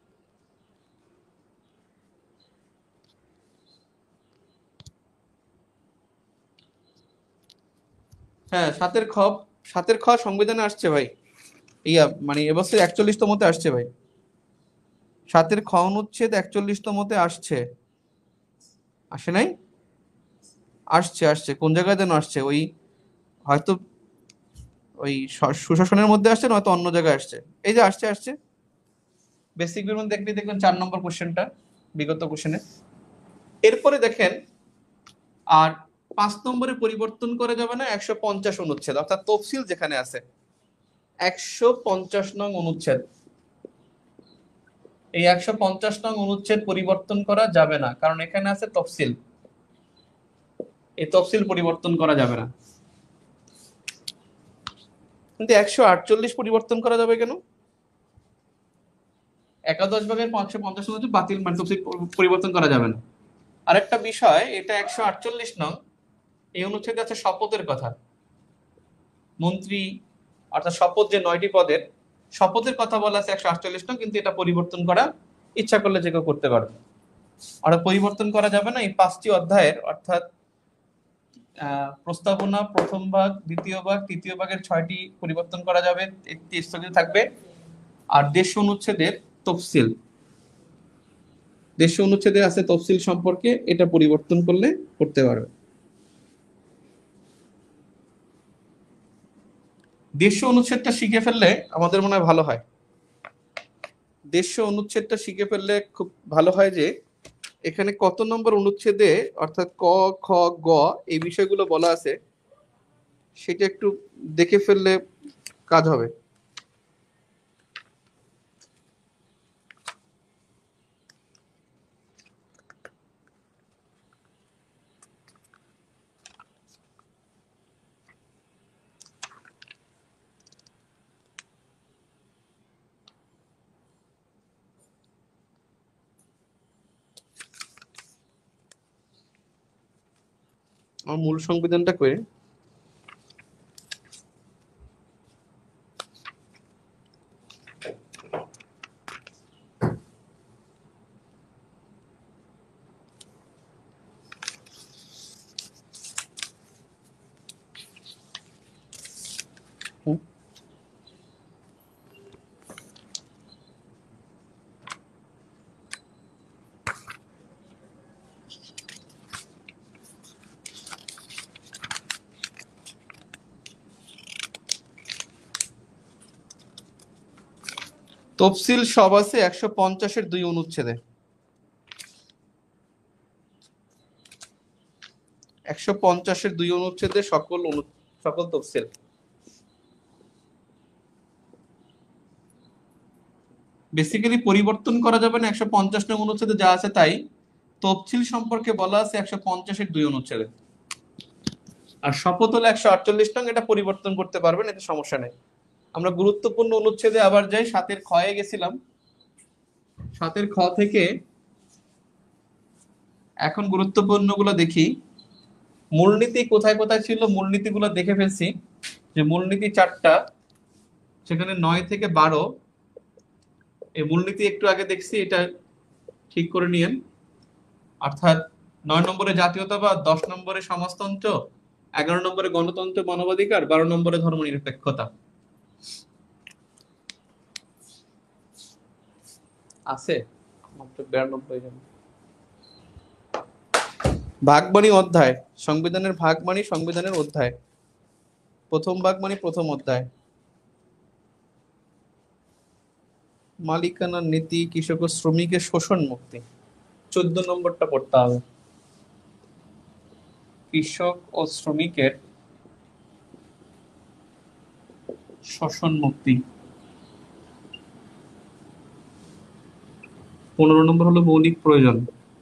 হ্যাঁ, সাতের খ, সাতের খ সংবিধানে আসছে ভাই, ইয়া মানে এবছর একচল্লিশতমতে আসছে ভাই। সাতের খ অনুচ্ছেদ একচল্লিশতমতে আসছে, আসে নাই? আসছে, আসছে। কোন জায়গায় যেন আসছে, ওই হয়তো ওই সুশাসনের মধ্যে আসছে, নয়তো অন্য জায়গায় আসছে। এই যে আসছে, আসছে বেসিক বিবরণ দেখলে দেখবেন চার নম্বর কোশ্চেনটা বিগত কোশ্চেনে। এরপরে দেখেন, আর পাঁচ নম্বরে পরিবর্তন করা যাবে না একশো পঞ্চাশ অনুচ্ছেদ, অর্থাৎ তফসিল যেখানে আছে একশো পঞ্চাশ নং অনুচ্ছেদ। এই একশো পঞ্চাশ নং অনুচ্ছেদ পরিবর্তন করা যাবে না, কারণ এখানে আছে তফসিল। এই তফসিল পরিবর্তন করা যাবে না। কিন্তু একশো আটচল্লিশ পরিবর্তন করা যাবে কেন? একাদশ ভাগের পাঁচশো পঞ্চাশ অনুচ্ছেদ বাতিল, মানে তফসিল পরিবর্তন করা যাবে না। আরেকটা বিষয়, এটা একশো আটচল্লিশ নং, এই অনুচ্ছেদে আছে শপথের কথা। মন্ত্রী অর্থাৎ শপথ যে নয়টি পদের, শপথের কথা বলা আছে একশো আটচল্লিশ নং, কিন্তু এটা পরিবর্তন করা ইচ্ছা করলে যে কেউ করতে পারবে। অর্থাৎ পরিবর্তন করা যাবে না এই পাঁচটি অধ্যায়ের, অর্থাৎ আহ প্রস্তাবনা প্রথম ভাগ, দ্বিতীয় ভাগ, তৃতীয় ভাগের ছয়টি পরিবর্তন করা যাবে, একটি স্থগিত থাকবে। আর দেড়শো অনুচ্ছেদের তফসিল, দেড়শো অনুচ্ছেদে আছে তফসিল সম্পর্কে, এটা পরিবর্তন করলে করতে পারবে। দেড়শো অনুচ্ছেদটা শিখে ফেললে আমাদের মনে হয় ভালো হয়। দেড়শো অনুচ্ছেদটা শিখে ফেললে খুব ভালো হয় যে এখানে কত নম্বর অনুচ্ছেদে অর্থাৎ ক, খ, গ এই বিষয়গুলো বলা আছে, সেটা একটু দেখে ফেললে কাজ হবে। আমার মূল সংবিধানটা করে তফসিল সব আছে একশো পঞ্চাশের দুই অনুচ্ছেদে। একশো পঞ্চাশের দুই অনুচ্ছেদে সকল সকল তফসিল। বেসিক্যালি পরিবর্তন করা যাবে না একশো পঞ্চাশ নং অনুচ্ছেদে যা আছে তাই, তফসিল সম্পর্কে বলা আছে একশো পঞ্চাশের দুই অনুচ্ছেদে। আর শপথ হলো একশো আটচল্লিশ নং, এটা পরিবর্তন করতে পারবেন, এতে সমস্যা নেই। আমরা গুরুত্বপূর্ণ অনুচ্ছেদে আবার যাই, সাতের খয়ে গেছিলাম। সাতের খ থেকে এখন গুরুত্বপূর্ণ গুলো দেখি। মূলনীতি কোথায় কোথায় ছিল, মূলনীতি গুলো দেখে ফেলছি, যে মূলনীতি চারটা, সেখানে নয় থেকে বারো এই মূলনীতি একটু আগে দেখছি, এটা ঠিক করে নিয়েন। অর্থাৎ নয় নম্বরে জাতীয়তাবাদ, দশ নম্বরে সমাজতন্ত্র, এগারো নম্বরে গণতন্ত্র মানবাধিকার, বারো নম্বরে ধর্মনিরপেক্ষতা আছে। মাত্র বিরানব্বই জন। ভাগ মানে অধ্যায়, সংবিধানের ভাগ মানে সংবিধানের অধ্যায়। প্রথম ভাগ মানে প্রথম অধ্যায়। মালিকানার নীতি, কৃষক ও শ্রমিকের শোষণ মুক্তি, চোদ্দ নম্বরটা পড়তে হবে। কৃষক ও শ্রমিকের শোষণ মুক্তি। পনেরো নম্বর হলো মৌলিক প্রয়োজন।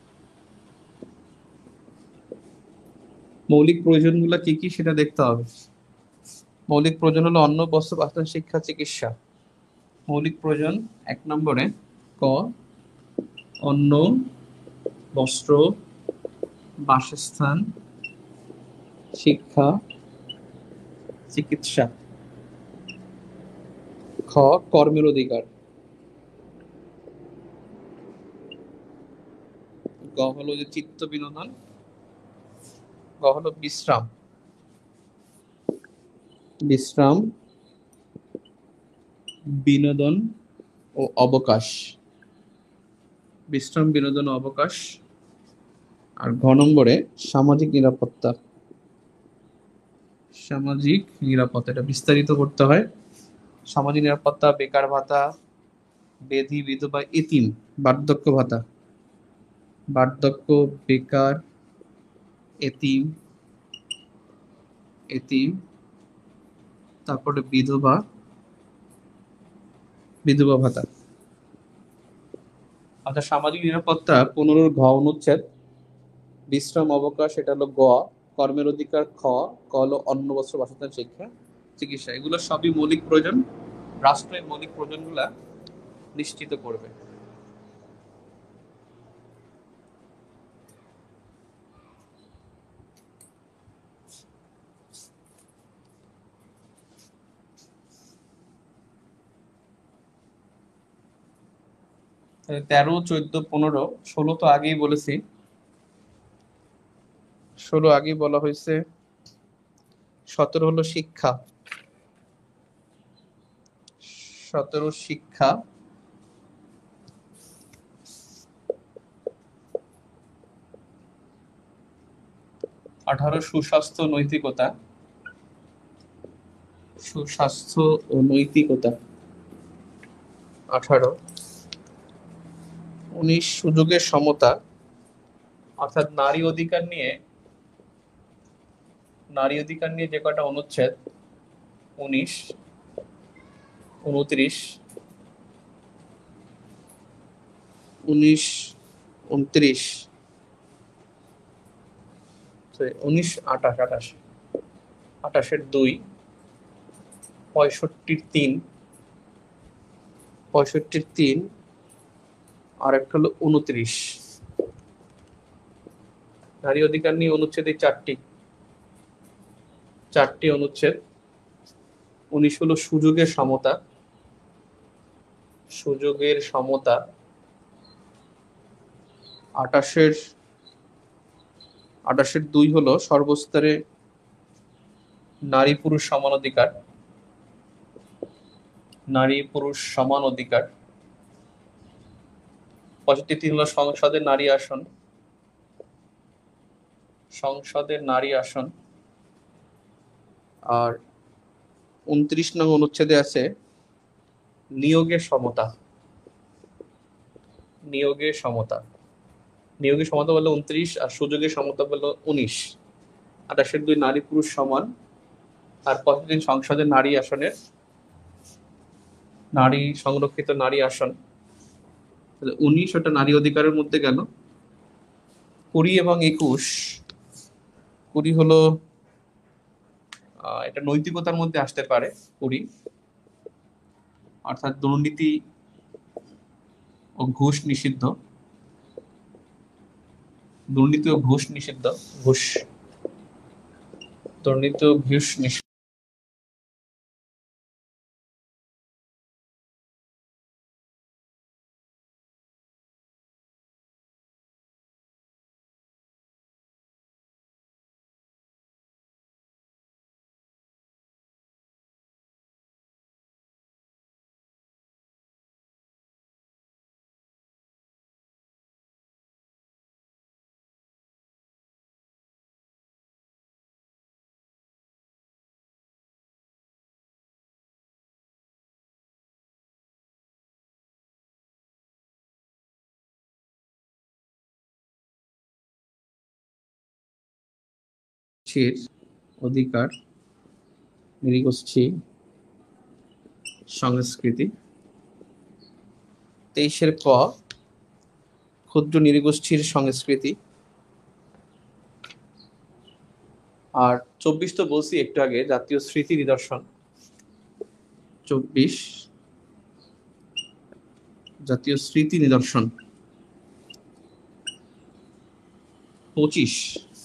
মৌলিক প্রয়োজন গুলা কি কি সেটা দেখতে হবে। মৌলিক প্রয়োজন হলো অন্ন, বস্ত্র, বাসস্থান, শিক্ষা, চিকিৎসা। মৌলিক প্রয়োজন এক নম্বরে ক, অন্ন, বস্ত্র, বাসস্থান, শিক্ষা, চিকিৎসা। খ, কর্মের অধিকার। গ হলো যে চিত্ত বিনোদন। গ হলো বিশ্রাম, বিশ্রাম, বিনোদন ও অবকাশ। বিশ্রাম, বিনোদন ও অবকাশ। আর ঘ নম্বরে সামাজিক নিরাপত্তা। সামাজিক নিরাপত্তা, এটা বিস্তারিত করতে হয়। সামাজিক নিরাপত্তা, বেকার ভাতা, বেধি, বিধবা, এতিম, বার্ধক্য ভাতা, বার্ধক্য, বেকার, এতিম, এতিম, তারপরে বিধবা, বিধবা ভাতা। আচ্ছা, সামাজিক নিরাপত্তা পনেরোর ঘ অনুচ্ছেদ। বিশ্রাম, অবকাশ, এটা হলো গ। কর্মের অধিকার খ। ক হলো অন্ন, বস্ত্র, বাসস্থান, শিক্ষা। চিকিৎসা, এগুলো সবই মৌলিক প্রয়োজন। রাষ্ট্রের মৌলিক প্রয়োজনগুলা নিশ্চিত করবে। তেরো, চোদ্দ, পনেরো, ষোলো তো আগেই বলেছি। ষোলো আগেই বলা হয়েছে। সতেরো হলো শিক্ষা। সতেরো শিক্ষা। আঠারো সুস্বাস্থ্য নৈতিকতা। সুস্বাস্থ্য ও নৈতিকতা আঠারো। উনিশ সুযোগের সমতা, অর্থাৎ নারী অধিকার নিয়ে নারী অধিকার নিয়ে যে কটা অনুচ্ছেদ, উনিশ, উনত্রিশ, উনিশ, উনত্রিশ, উনিশ, আঠাশ, আঠাশ, আঠাশের দুই, পঁয়ষট্টির তিন, পঁয়ষট্টির তিন, আর একটা হলো উনত্রিশ। নারী অধিকার নিয়ে অনুচ্ছেদ এই চারটি চারটি অনুচ্ছেদ। উনিশ হলো সুযোগের সমতা। সুযোগের সমতা। আঠাশের আঠাশের দুই হলো সর্বস্তরে নারী পুরুষ সমান অধিকার। নারী পুরুষ সমান অধিকার। পঁয়ষট্টি তিন হলো সংসদের নারী আসন। সংসদের নারী আসন। আর উনত্রিশ নং অনুচ্ছেদে আছে নিয়োগের সমতা। নিয়োগের সমতা নিয়োগের সমতা বললো উনত্রিশ, আর সুযোগের সমতা বললো উনিশ। আঠাশের দুই নারী পুরুষ সমান, আর পঁয়ষট্টি সংসদের নারী আসনের নারী সংরক্ষিত নারী আসন। উনিশ ওটা নারী অধিকারের মধ্যে গেল। কুড়ি এবং একুশ, কুড়ি হলো এটা নৈতিকতার মধ্যে আসতে পারে। কুড়ি অর্থাৎ দুর্নীতি ও ঘুষ নিষিদ্ধ। দুর্নীতি ও ঘুষ নিষিদ্ধ। ঘুষ দুর্নীতি ও ঘুষ নিষিদ্ধ। অধিকার, নৃগোষ্ঠী সংস্কৃতি। তেইশের ক ক্ষুদ্র নৃগোষ্ঠীর সংস্কৃতি। আর চব্বিশ তো বলছি একটু আগে, জাতীয় স্মৃতি নিদর্শন। চব্বিশ জাতীয় স্মৃতি নিদর্শন। পঁচিশ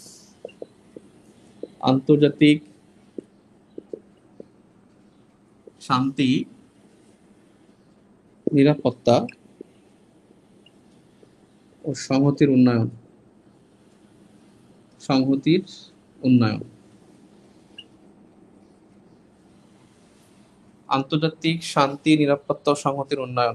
আন্তর্জাতিক শান্তি, নিরাপত্তা ও সংহতির উন্নয়ন। সংহতির উন্নয়ন। আন্তর্জাতিক শান্তি, নিরাপত্তা ও সংহতির উন্নয়ন।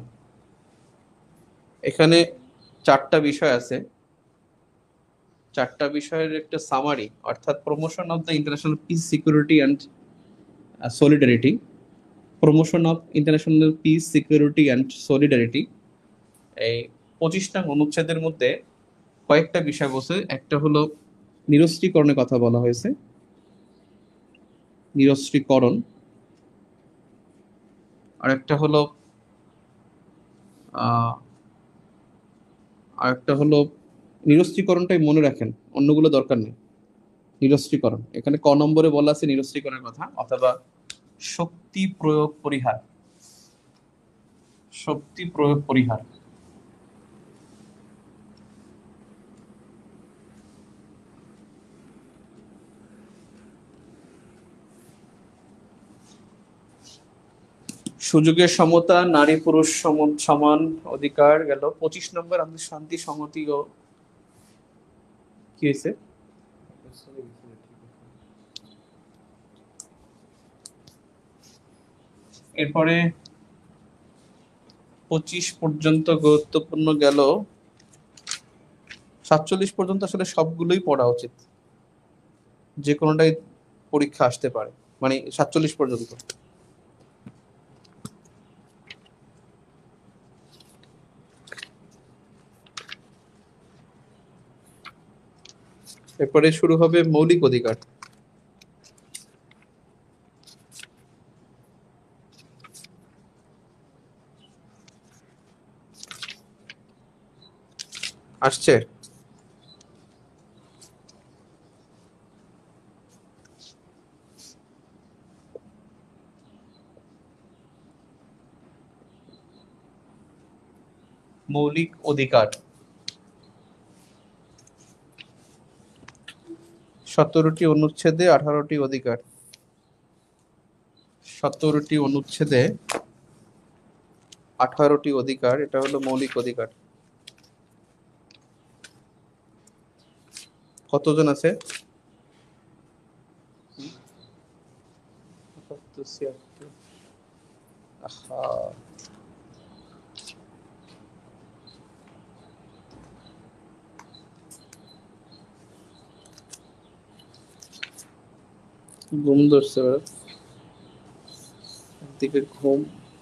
এখানে চারটা বিষয় আছে। চারটা বিষয়ের একটা সামারি, অর্থাৎ promotion of the international peace, security and solidarity. Promotion of international peace, security and solidarity. এই পঁচিশটা অনুচ্ছেদের মধ্যে কয়েকটা বিষয় বলছে। একটা হলো নিরস্ত্রীকরণের কথা বলা হয়েছে। নিরস্ত্রীকরণ। আর একটা হলো আহ আর একটা হলো নিরস্ত্রীকরণটাই মনে রাখেন, অন্যগুলো দরকার নেই। নিরস্ত্রীকরণ, এখানে ক নম্বরে বলা আছে নিরস্ত্রীকরণের কথা, অথবা শক্তি প্রয়োগ পরিহার, শক্তি প্রয়োগ পরিহার। সুযোগের সমতা, নারী পুরুষ সমান অধিকার গেল। পঁচিশ নম্বর আমাদের শান্তি সংহতি ও কি হয়েছে, এরপরে পঁচিশ পর্যন্ত গুরুত্বপূর্ণ গেল। সাতচল্লিশ পর্যন্ত আসলে সবগুলোই পড়া উচিত, যে কোনোটাই পরীক্ষা আসতে পারে, মানে সাতচল্লিশ পর্যন্ত। এরপরে শুরু হবে মৌলিক অধিকার। আসছে? মৌলিক অধিকার সতেরোটি অনুচ্ছেদে আঠারোটি অধিকার, সতেরোটি অনুচ্ছেদে আঠারোটি অধিকার, এটা হলো মৌলিক অধিকার। কতজন আছে? ঘুম ধরছে, একদিকে ঘুম।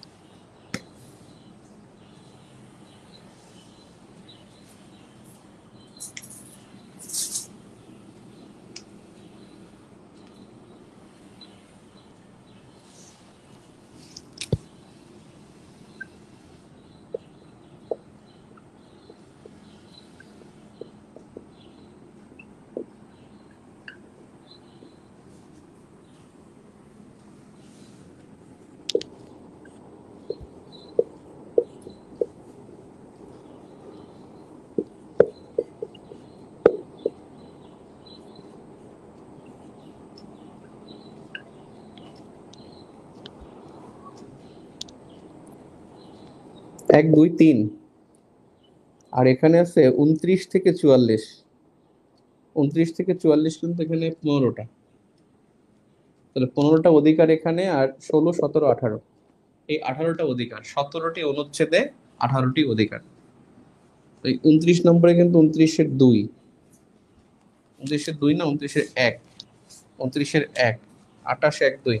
এক দুই তিন, আর এখানে আছে উনত্রিশ থেকে চুয়াল্লিশ। উনত্রিশ থেকে চুয়াল্লিশ কিন্তু এখানে পনেরোটা, তাহলে পনেরোটা অধিকার এখানে, আর ষোলো সতেরো আঠারো, এই আঠারোটা অধিকার, সতেরোটি অনুচ্ছেদে আঠারোটি অধিকার। এই উনত্রিশ নম্বরে কিন্তু উনত্রিশের দুই, উনত্রিশের দুই না উনত্রিশের এক, উনত্রিশের এক, আঠাশ এক দুই,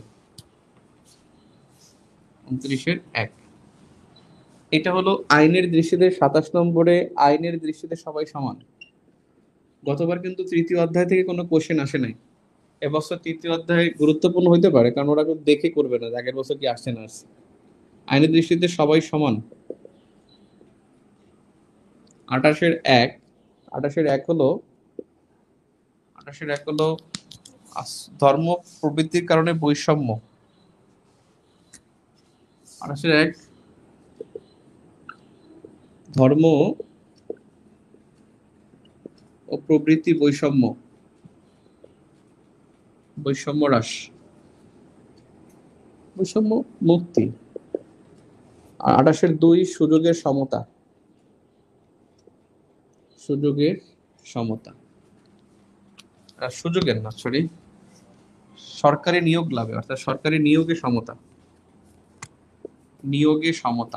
উনত্রিশের এক। এটা হলো আইনের দৃষ্টিতে সাতাশ নম্বরে, আইনের দৃষ্টিতে সবাই সমান। গতবার কিন্তু তৃতীয় অধ্যায় থেকে কোনো কোশ্চেন আসে নাই, এবছর তৃতীয় অধ্যায় গুরুত্বপূর্ণ হইতে পারে, কারণ ওরা দেখে করবে না আগের বছর কি আসছে না আসছে। আইনের দৃষ্টিতে সবাই সমান। আঠাশের এক, আঠাশের এক হলো আঠাশের এক হলো ধর্ম প্রবৃত্তির কারণে বৈষম্য। আঠাশের এক ধর্ম ও প্রবৃত্তি বৈষম্য, বৈষম্য হ্রাস, বৈষম্য মুক্তি। আর আঠাশের দুই সুযোগের সমতা, সুযোগের সমতা, সুযোগের না সরি সরকারি নিয়োগ লাভে, অর্থাৎ সরকারি নিয়োগে সমতা, নিয়োগে সমতা।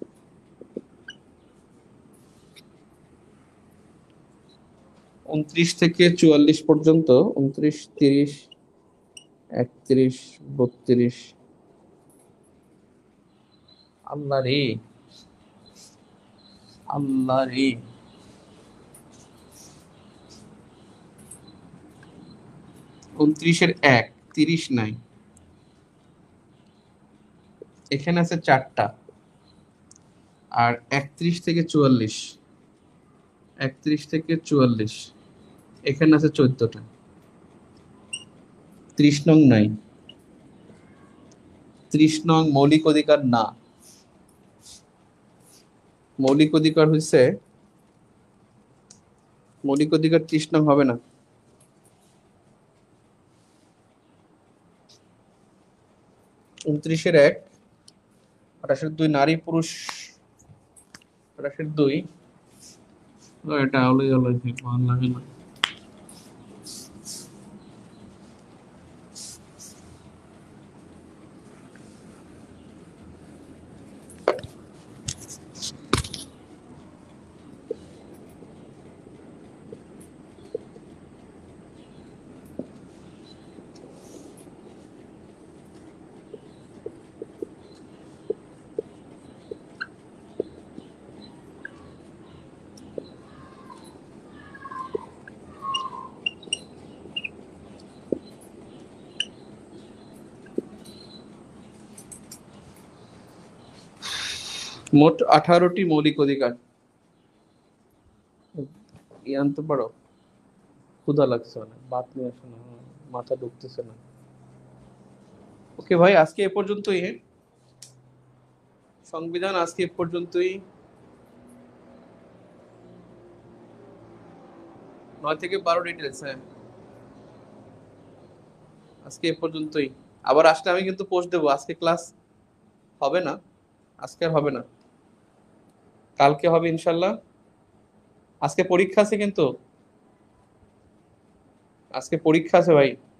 উনত্রিশ থেকে চুয়াল্লিশ পর্যন্ত, উনত্রিশ তিরিশ একত্রিশ বত্রিশ, আল্লাহ রে আল্লাহ রে, উনত্রিশের এক, তিরিশ নাই, এখানে আছে চারটা। আর একত্রিশ থেকে চুয়াল্লিশ, একত্রিশ থেকে চুয়াল্লিশ এখানে আছে চোদ্দটা, ত্রিশ নং নাই, ত্রিশ নং মৌলিক অধিকার না, মৌলিক অধিকার হচ্ছে, মৌলিক অধিকার ত্রিশ নং হবে না। উনত্রিশের এক, আঠাশের দুই নারী পুরুষ, আঠাশের দুই, এটা হলে হলো ভালো লাগে না। মোট আঠারোটি মৌলিক অধিকার। ই আনতে পারো? ক্ষুধা লাগছে, না ভাত নিয়ে আসো না, মাথা ঢুকতেছে না। ওকে ভাই, আজকে এ পর্যন্তই। হ্যাঁ, সংবিধান আজকে এ পর্যন্তই। নয় থেকে বারো ডিটেলস। হ্যাঁ, আজকে এ পর্যন্তই। আবার আসলে আমি কিন্তু পোস্ট দেবো। আজকে ক্লাস হবে না, আজকে আর হবে না, কালকে হবে ইনশাল্লাহ। আজকে পরীক্ষা আছে কিন্তু, আজকে পরীক্ষা আছে ভাই।